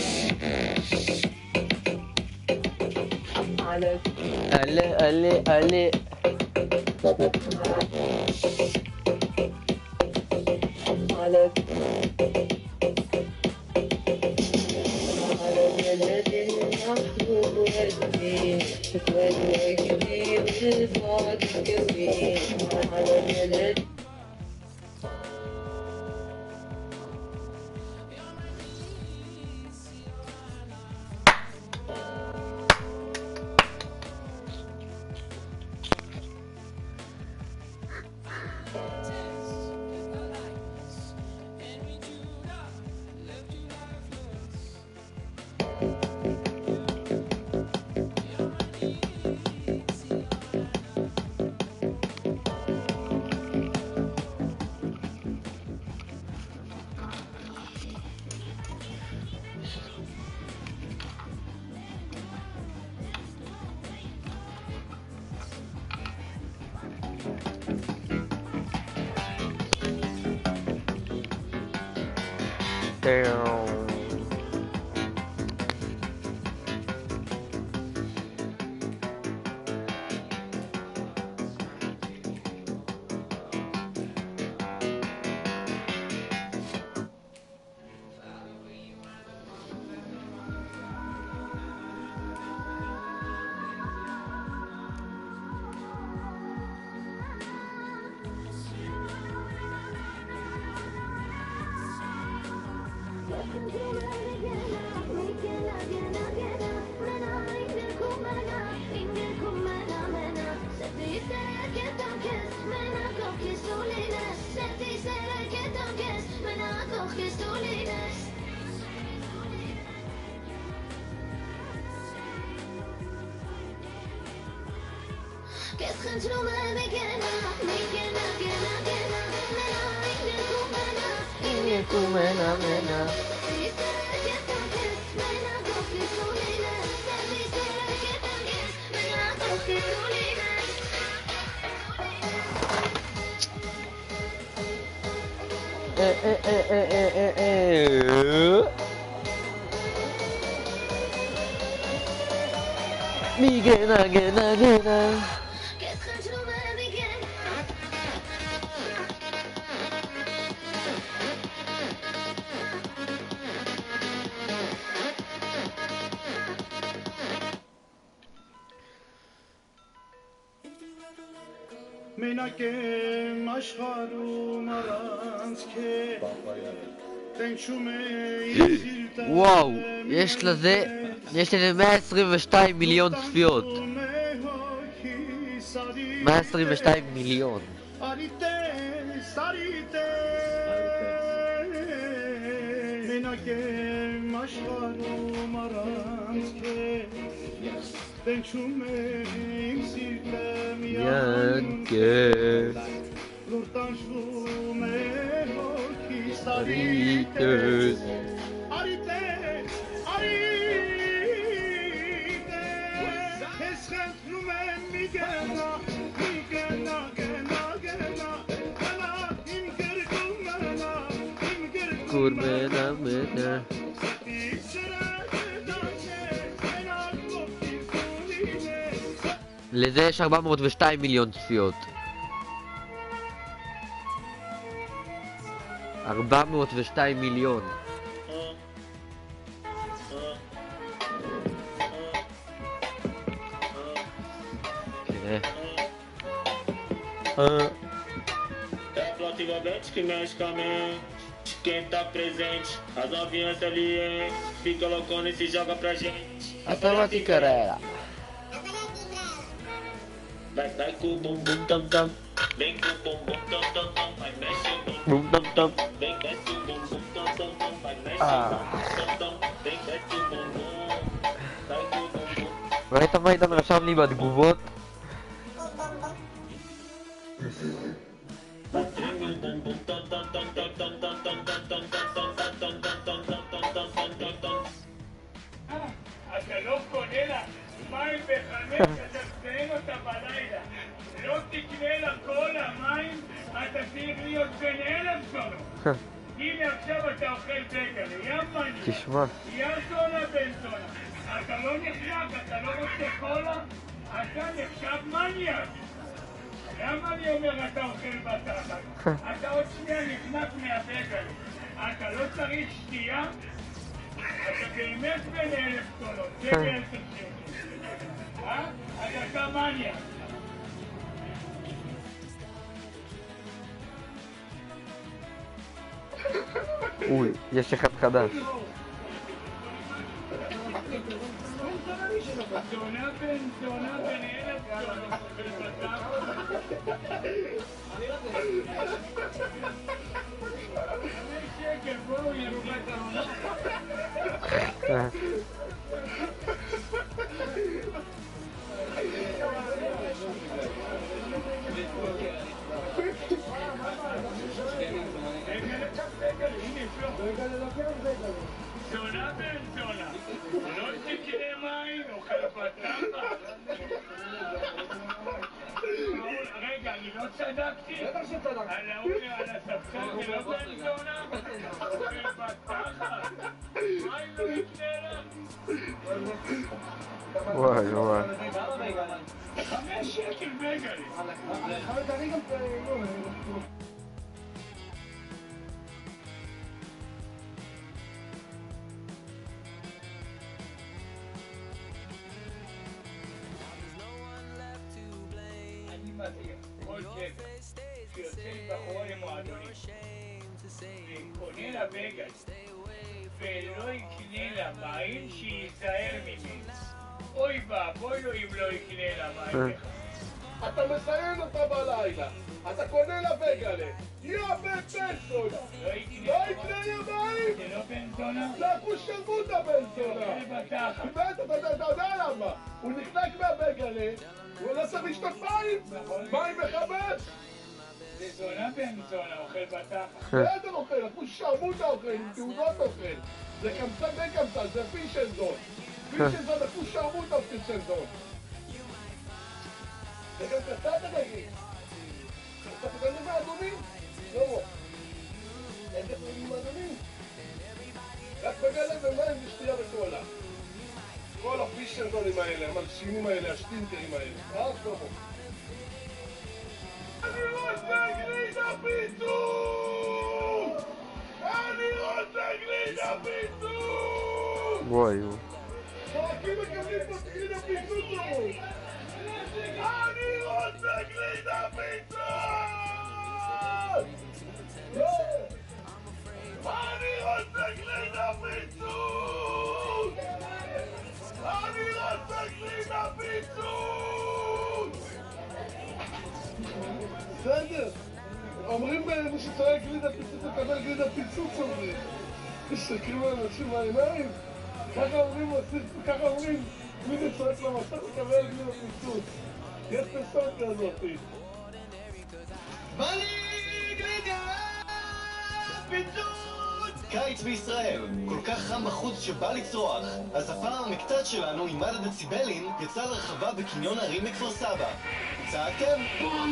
على ألي ألي ألي على على بلد المحبوب وديني زاد وجدي والبعد كوين على بلد Damn. Eh, eh, eh, eh, eh, eh, eh. Miguel, again, again. Մենակ եմ աշխարհում առանց քեզ Տենչում է ինձ իր וואו, יש לזה, יש לזה מאה עשרים ושתיים מיליון צפיות. מאה עשרים ושתיים מיליון. Մենակ եմ աշխարհում առանց քեզ Yanke Arites Kurmena mena לזה יש ארבע מאות ושתיים מיליון צפיות. ארבע מאות ושתיים מיליון. Quem tá presente, as novinhas ali, hein? Fica loucona e se joga pra gente. Automática. Vai, vai com o bumbum tam tam. Vem com o bumbum tam tam tam. Vai, mexe o bumbum tam tam. Vem, mexe o bumbum tam tam tam. Vai, mexe o bumbum tam tam. Vem, mexe o bumbum. Vai com o bumbum. ראית מה איתן רשם לי בתגובות? אתה לא קונה לה מים בחמש, אתה תזיין אותה בלילה. לא תקנה לה כל המים, אתה צריך להיות בן אלף זונות. הנה עכשיו אתה אוכל בגלה, יא מני. תשמע. יא זונה בן זונה. אתה לא נחשב, אתה לא רוצה קולה? אתה נחשב מניאק. למה אני אומר אתה אוכל בתחת? אתה עוד שנייה נכנס מהבגלה. אתה לא צריך שתייה? אתה באמת בן אלף קולות, זה בעצם שקל. אה? אז אתה מניאק. אוי, יש אחד חדש. זונה בן זונה בן אלף קולות ובתחת. שקל, בואו ירובע את העונה. זונה בן זונה, לא תקנה מים, אוכל בתחת. רגע, אני לא צדקתי? על ההוא על הספסל זה לא בן זונה? אוכל בתחת. מים לא יקנה לה? וואי וואי. חמש שקל בגלי. כל גבר שיוצא עם בחורה למועדונים וקונה לה בגל ולא יקנה לה מים, שייזהר ממנו. אוי ואבוי לו אם לא יקנה לה מים. אתה מזיין אותה בלילה, אתה קונה לה בגלה, יא בן זונה. לא יקנה לא יקנה לה מים? זה לא בן זונה? זה הקושרמוטה בן זונה. זה בתחת. אתה יודע למה? הוא נחנק מהבגלה, הוא לא צריך לשתות מים, מים מחמש. זה זונה בן זונה, אוכל בתחת. בסדר אוכל, הקושרמוטה אוכל, עם תעודות אוכל. זה קמצן די קמצן, זה פישלזון. פישלזון, הקושרמוטה פישלזון. זה גם קצת תגיד. אתה פגענו מהאדומים? לא. אין תפגעים מהאדומים? רק בגלל ומים ושתייה וקולה. כל הפישלזונים האלה, המלשינים האלה, השטינקרים האלה. אה, טוב. אני רוצה גלידה פיצוץ! אני רוצה גלידה פיצוץ! וואי וואי. חלקים מקבלים פה גלידה פיצוץ רמות! אני רוצה גלידה פיצוץ! אני רוצה גלידה פיצוץ! אני רוצה גלידה פיצוץ! בסדר, אומרים מי שצריך גלידה פיצוץ לקבל גלידה פיצוץ אומרים. מסתכלים על אנשים מהעיניים, ככה אומרים, ככה אומרים מי זה צועק למסך לקבל בלי הפיצוץ? יש פסוק כזאתי. בלי גלידה! פיצוץ! קיץ בישראל, כל כך חם בחוץ שבא לצרוח. אז הפעם המקטעת שלנו עם מד הדציבלים יצא לרחבה בקניון ערים בכפר סבא. צעקתם?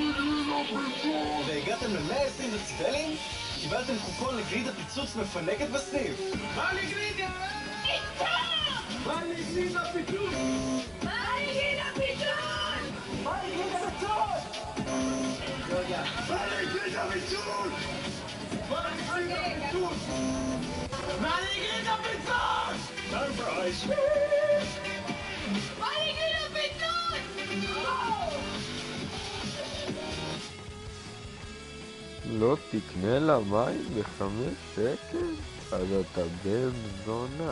והגעתם ל-מאה ועשרים דציבלים? קיבלתם קופון לגלידה פיצוץ מפנקת בסניף. בא לי גלידה! בא לי גלידה פיצוץ! בא לי גלידה פיצוץ! בא לי גלידה פיצוץ! בא לי גלידה פיצוץ! בא לי גלידה פיצוץ! בא לי גלידה פיצוץ! סרפרייז! בא לי גלידה פיצוץ! לא תקנה לה מים בחמש שקל? אז אתה בן זונה.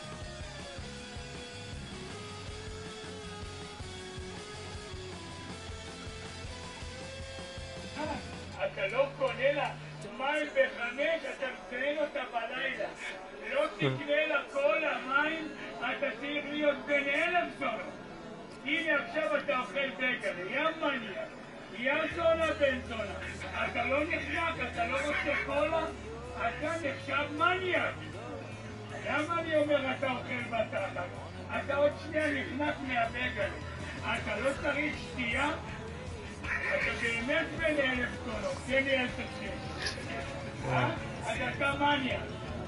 אתה לא קונה לה מים בחמש, אתה מציין אותה בלילה. לא תקנה לה כל המים, אתה צריך להיות בן אלף זונות. הנה עכשיו אתה אוכל בגר, יא מניאק, יא זונה בן זונה. אתה לא נחנק, אתה לא רוצה קולה, אתה נחשב מניאק. למה אני אומר אתה אוכל בתחת? אתה עוד שנייה נחנק מהבגר. אתה לא צריך שתייה? אתה באמת בן אלף קולות, תן לי עשר שקל. אה? אז אתה מניאק.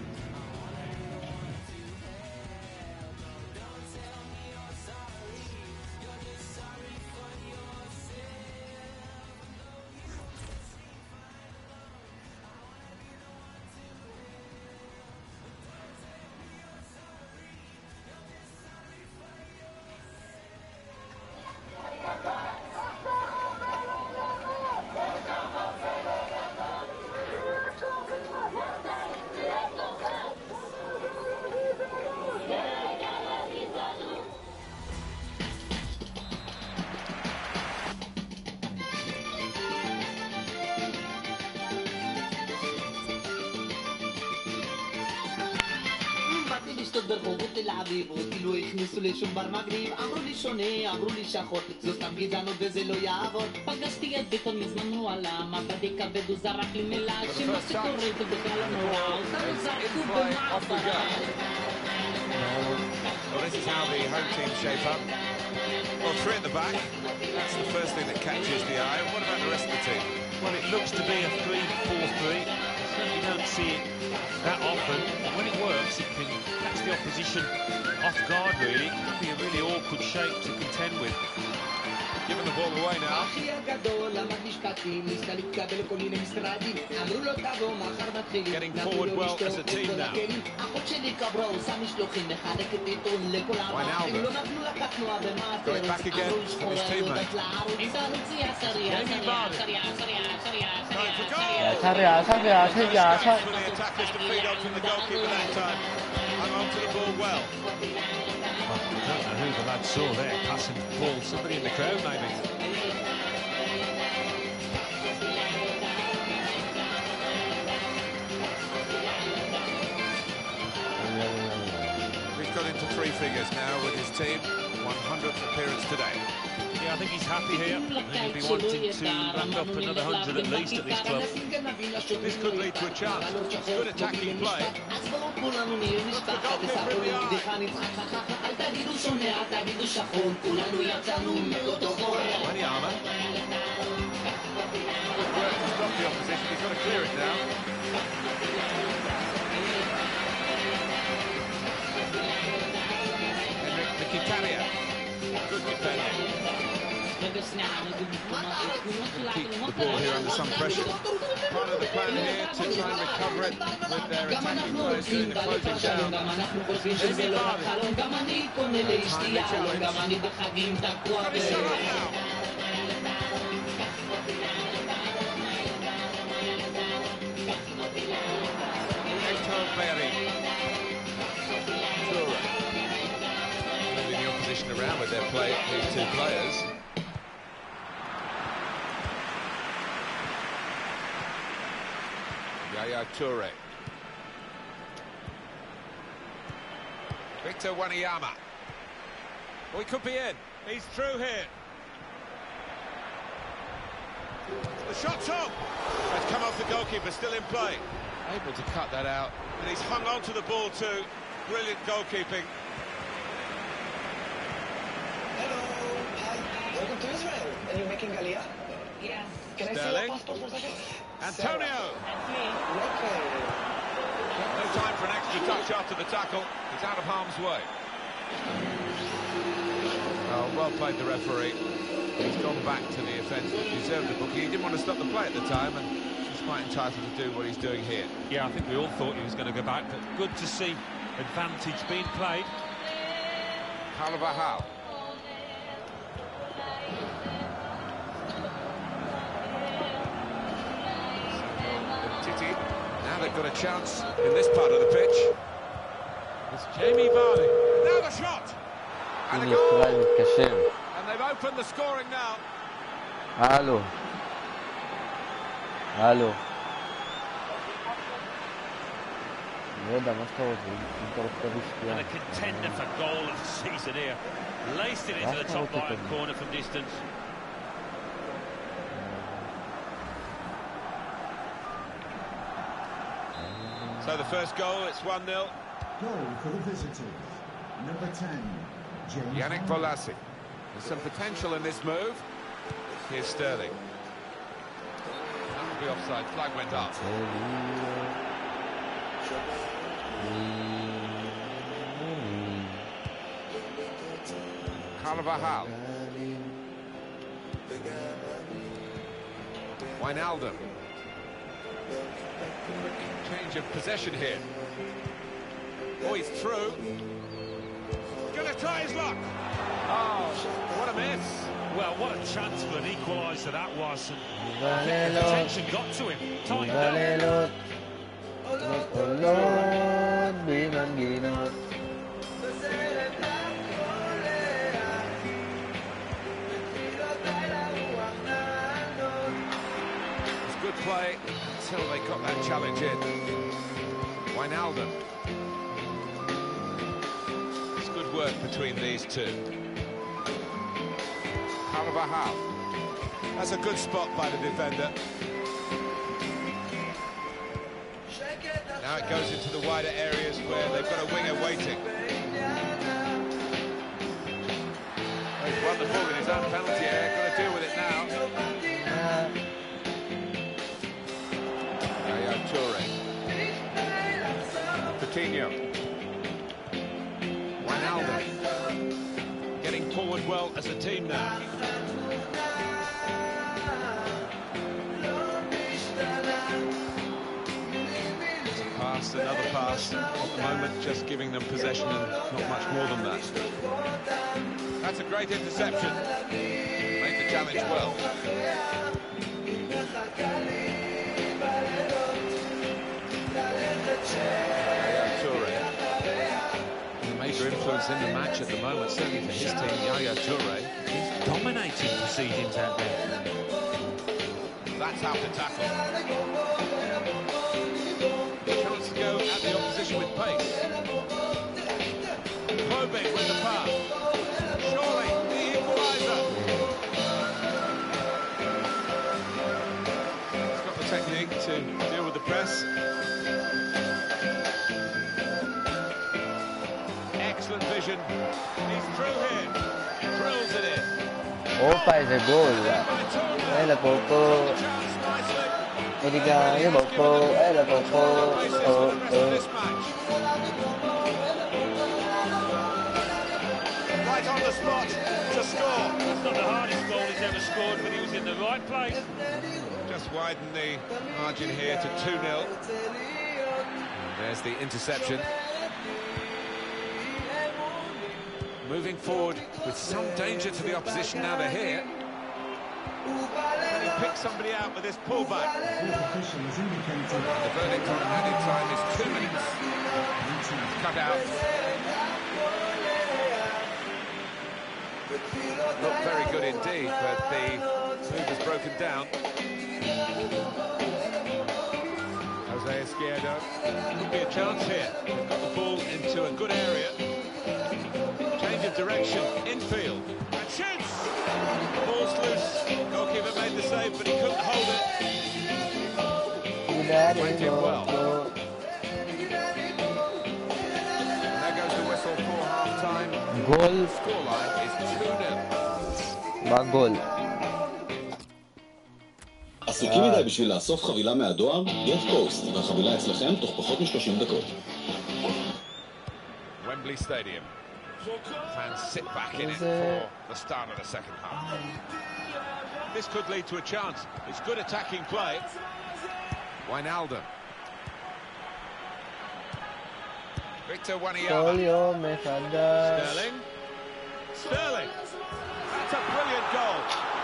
ברחובות תל אביב, כאילו הכניסו לי שום בר מגניב. אמרו לי שונה, אמרו לי שחור, זו סתם גזענות וזה לא יעבור. פגשתי את ביטון מזמן וואלה, מבטי כבד הוא זרק לי מילה, שמה שקורה זה בכלל לא נורא, אותנו זרקו במעברה. Well, this is how the home team shape up. Well, three in the back. That's the first thing that catches the eye. What about the rest of the team? Well, it looks to be a three four three. Certainly don't see it that often. And when it works, it can catch the opposition off guard, really. It can be a really awkward shape to contend with. Giving the ball away now. Getting forward well as a team now. Wijnaldum. Going back again from his teammate. Time for goal. ישר, ישר, ישר, ישר. For the attackers to feed on from the goalkeeper that time. Hung on to the ball well. Well, I don't know who the lad saw there passing the ball. Somebody in the crowd, maybe. He's got into three figures now with his team. one hundredth appearance today. Yeah, I think he's happy here. I think he'll be wanting to rack up another hundred at least at this club. This could lead to a chance. Good attacking play. Wanyama. Good work to stop the opposition. He's got to clear it now. Henrik Mkhitaryan. Good defending. Keep the ball here under some pressure. Part of the plan here to try and recover it with their attacking players doing the closing down. There's the Vardy. Hector Berry. Moving the opposition around with their play, these two players. Yaya Toure. Victor Wanyama. Well, he could be in. He's through here. The shot's on. It's come off the goalkeeper, still in play. Able to cut that out. And he's hung on to the ball too. Brilliant goalkeeping. Hello, hi. Welcome to Israel. Are you making Aliyah? Yeah. Can I see Sterling. your passport for a second? Antonio. Okay. No time for an extra touch after the tackle. He's out of harm's way. Oh, well played, the referee. He's gone back to the offence that deserved the booking. He didn't want to stop the play at the time, and he's quite entitled to do what he's doing here. Yeah, I think we all thought he was going to go back, but good to see advantage being played. Carvajal. Titi. Now they've got a chance in this part of the pitch. It's Jamie Vardy. Now the shot! And a goal! And they've opened the scoring now. הלו. הלו. לא יודע, מה שאתה רוצה, אם אתה רוצה בשקיעה. And a contender for goal of the season here. Laced it into the top right corner from distance. So the first goal, it's one nil. Goal for the visitors. Number ten, James Yannick Bolasie. There's some potential in this move. Here's Sterling. That would be offside. Flag went up. Carvajal. Wijnaldum. Change of possession here. Oh, he's through. Gonna try his luck. Oh, what a miss. Well, what a chance for an equaliser that was. I think the attention got to him. Tightened up. It's good play until they got that challenge in. Wijnaldum. It's good work between these two. Carvajal. That's a good spot by the defender. Now it goes into the wider areas where they've got a winger waiting. Oh, he's won the ball in his own penalty area. Got to deal with it now. Yaya Toure. Coutinho. Wijnaldum. Getting forward well as a team now. Pass, another pass. At the moment, just giving them possession and not much more than that. That's a great interception. Made the challenge well. Yaya Toure. A major influence in the match at the moment, certainly for his team, Yaya Toure. He's dominating proceedings out there. That's how to tackle. Chance to go at the opposition with pace. Probing with the pass. Surely the equaliser. He's got the technique to deal with the press. Excellent vision. He's through here. Drills it in. Opa, איזה גול. אלא פה פה. ודיגה, אלא פה, אלא פה פה. Right on the spot to score. It's not the hardest goal he's ever scored, but he was in the right place. Just widen the margin here to two nil. There's the interception. Moving forward with some danger to the opposition now they're here. And he picks somebody out with this pullback. Fourth official has indicated The verdict on added time is two minutes. Cut out. Looked very good indeed, but the move was broken down. Jose Izquierdo. Could be a chance here. They've got the ball into a good area. Change change of direction, infield, and shoots! Ball's loose, goalkeeper made the save, but he couldn't hold it. Went in well. And there goes the whistle for half-time. Goal. Scoreline is two nil. מה גול? עסוקים מדי בשביל לאסוף חבילה מהדואר? גט פוסט, והחבילה אצלכם תוך פחות מ-שלושים דקות. Wembley Stadium. Fans sit back in it for the start of the second half. This could lead to a chance. It's good attacking play. Wijnaldum. Victor Wanyama. Sterling. Sterling. That's a brilliant goal.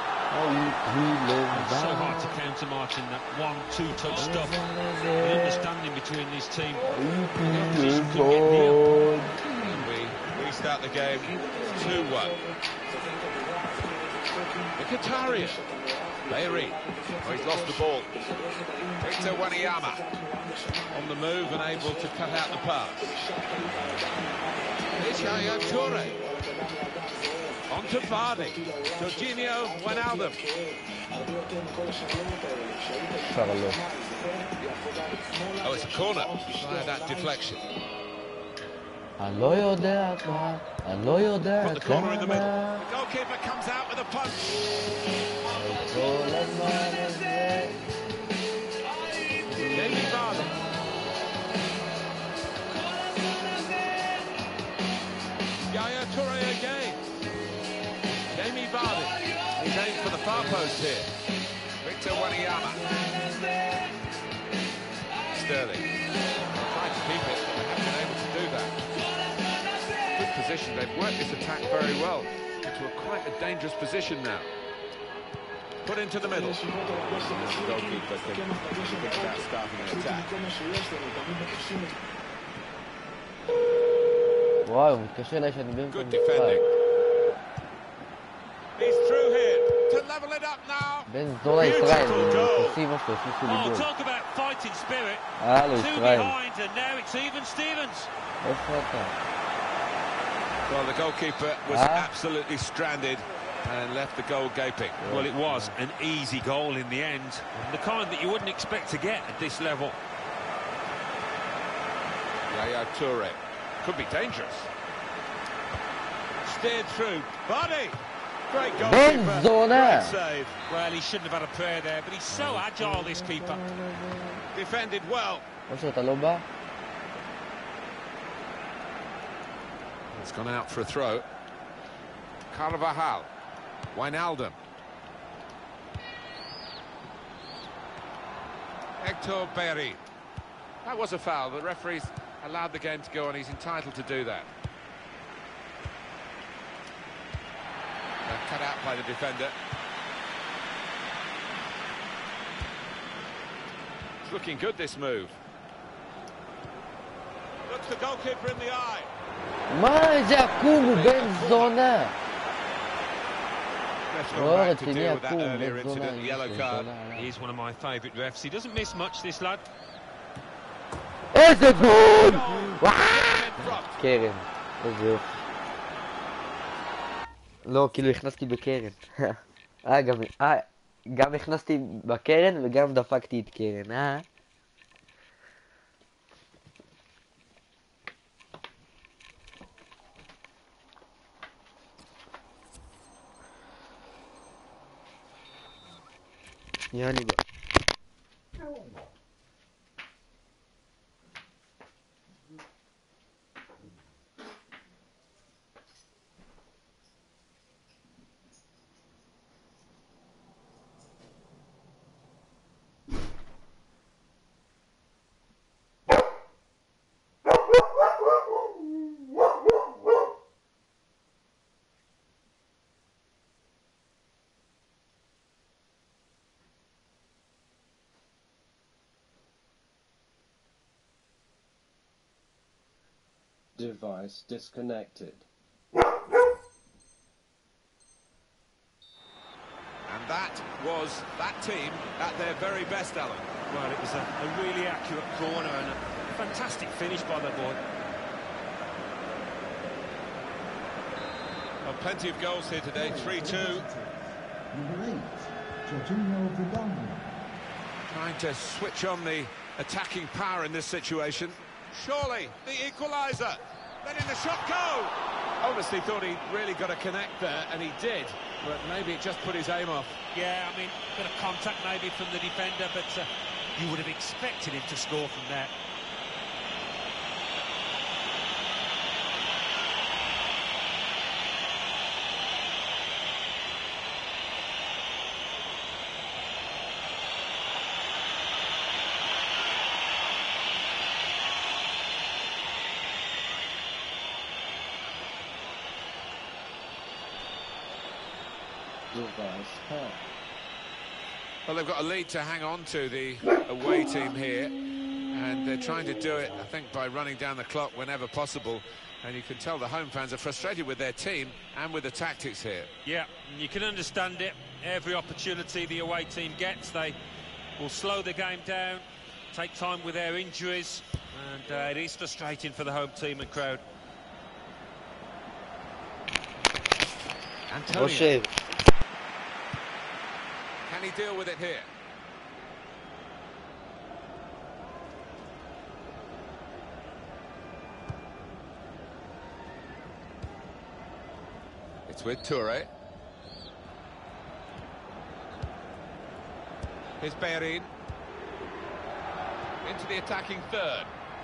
It's so hard to counter, Martin, that one, two touch stuff. The understanding between this team. We restart the game two one. Mkhitaryan. Bayri. Oh, he's lost the ball. Victor Wanyama. On the move and able to cut out the pass. It's Yaya Toure. On to Vardy. Jorginho Wijnaldum. Oh, it's a corner via that deflection. אני לא יודעת מה, אני לא יודעת Put the corner in the middle. למה. The goalkeeper comes out with a punch. כל הזמן הזה. Jamie Vardy. Yaya Toure again. Jamie Vardy. He's aimed for the far post here. Victor Wanyama. Sterling. Tried to keep it, but they haven't been able to do that. Good position. They've worked this attack very well into a quite a dangerous position now. Put into the middle. The goalkeeper can think about starting an attack. וואי, הוא מתקשר אליי שאני במקום Good defending. He's through here to level it up now. בן זונה ישראל, תוסיף משהו, תוסיף לי Oh, גול. talk about fighting spirit. הלו, Two ישראל. behind, and now it's even Stevens. איפה אתה? Well, the goalkeeper was Ah. absolutely stranded and left the goal gaping. Well, it was an easy goal in the end, the kind that you wouldn't expect to get at this level. Yaya Toure could be dangerous. Steered through. Vardy! Great goalkeeper. Benzona! Great save. Well, he shouldn't have had a prayer there, but he's so agile, this keeper. Defended well. משהו, אתה לא בא? It's gone out for a throw. Carvajal. Wijnaldum. Hector Berry. That was a foul. The referee's allowed the game to go on. He's entitled to do that. Uh, cut out by the defender. It's looking good, this move. Looks the goalkeeper in the eye. מה איזה עקום הוא בן זונה? לא רציני עקום, בן זונה. He's one of my favourite refs. He doesn't miss much, this lad. איזה גול! קרן, איזה יופי. לא, כאילו הכנסתי בקרן. אה, גם, אה, גם הכנסתי בקרן וגם דפקתי את קרן, אה? יאללה בא. Device disconnected. And that was that team at their very best, Alan. Well, it was a, a really accurate corner and a fantastic finish by the boy. plenty of goals here today, three two. Number eight, Jorginho Vidal. Trying to switch on the attacking power in this situation. Surely, the equaliser. Letting the shot go. Honestly thought he really got a connect there, and he did. But maybe it just put his aim off. Yeah, I mean, a bit of contact maybe from the defender, but uh, you would have expected him to score from there. Well, they've got a lead to hang on to, the away team here, and they're trying to do it, I think, by running down the clock whenever possible. And you can tell the home fans are frustrated with their team and with the tactics here. Yeah, you can understand it. Every opportunity the away team gets, they will slow the game down, take time with their injuries, and uh, it is frustrating for the home team and crowd. Antonio. Can he deal with it here? It's with Toure. Here's Bellerin. Into the attacking third.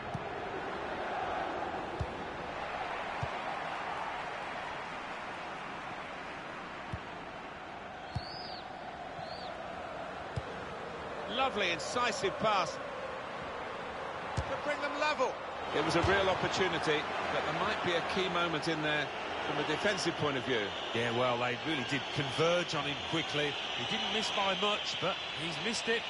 Lovely, incisive pass to bring them level. It was a real opportunity, but there might be a key moment in there from a defensive point of view. Yeah, well, they really did converge on him quickly. He didn't miss by much, but he's missed it.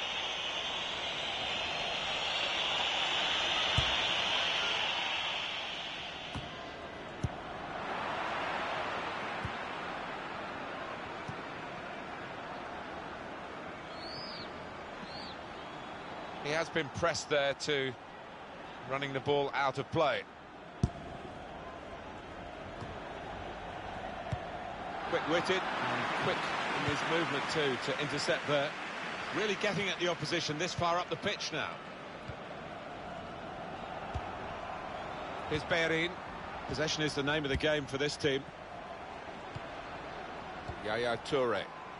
He has been pressed there to running the ball out of play. Quick-witted and quick in his movement too to intercept there. Really getting at the opposition this far up the pitch now. Here's Bellerin. Possession is the name of the game for this team. Yaya Toure.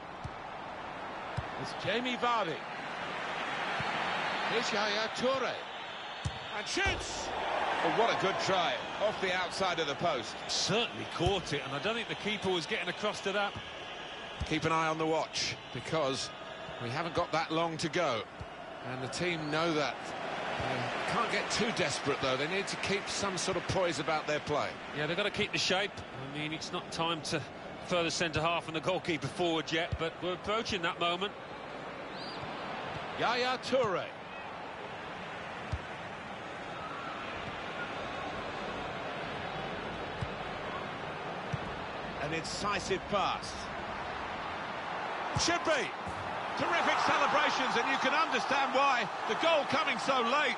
It's Jamie Vardy. Here's Yaya Toure. And shoots! Oh, what a good try. Off the outside of the post. Certainly caught it, and I don't think the keeper was getting across to that. Keep an eye on the watch, because we haven't got that long to go. And the team know that. They can't get too desperate, though. They need to keep some sort of poise about their play. Yeah, they've got to keep the shape. I mean, it's not time to further centre-half and the goalkeeper forward yet, but we're approaching that moment. Yaya Toure. An incisive pass. Should be. Terrific celebrations, and you can understand why. The goal coming so late.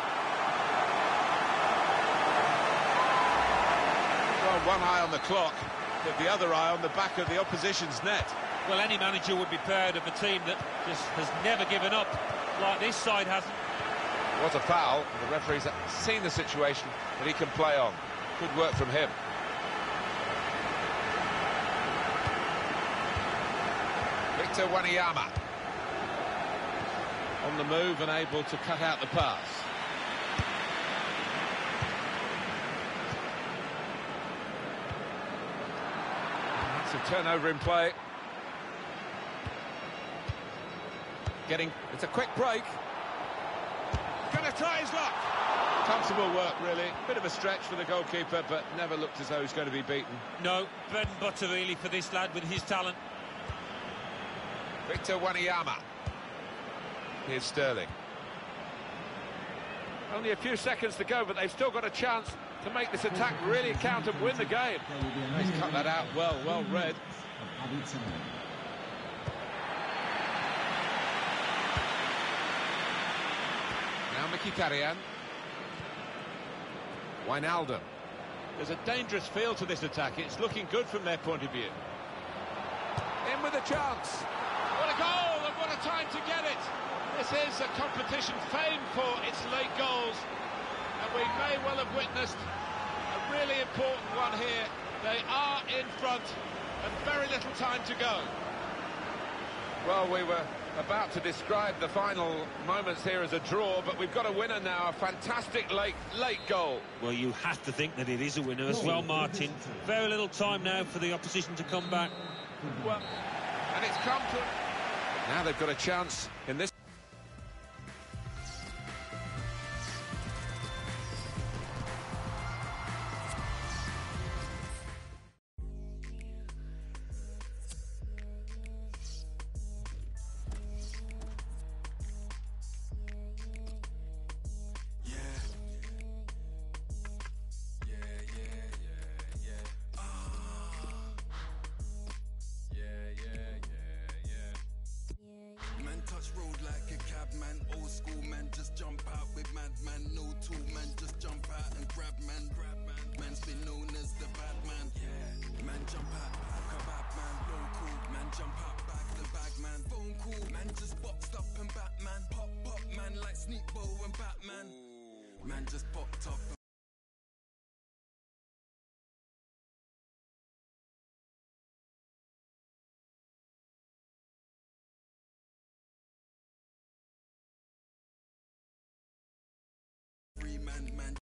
Well, one eye on the clock, but the other eye on the back of the opposition's net. Well, any manager would be proud of a team that just has never given up, like this side hasn't. What a foul. The referee's seen the situation that he can play on. Good work from him. Victor Wanyama. On the move and able to cut out the pass. It's a turnover in play. Getting, it's a quick break. Gonna try his luck. Comfortable work, really. Bit of a stretch for the goalkeeper, but never looked as though he's going to be beaten. No, bread and butter really for this lad with his talent. Victor Wanyama. Here's Sterling. Only a few seconds to go, but they've still got a chance to make this attack really count and win the game. He's cut that out well, well read. Now Mkhitaryan. Wijnaldum. There's a dangerous feel to this attack. It's looking good from their point of view. In with a chance. What a goal, and what a time to get it. This is a competition famed for its late goals, and we may well have witnessed a really important one here. They are in front, and very little time to go. Well, we were about to describe the final moments here as a draw, but we've got a winner now, a fantastic late, late goal. Well, you have to think that it is a winner as well, Martin. Very little time now for the opposition to come back. Well, and it's come to... Now they've got a chance in this... Man just popped up. Free man, man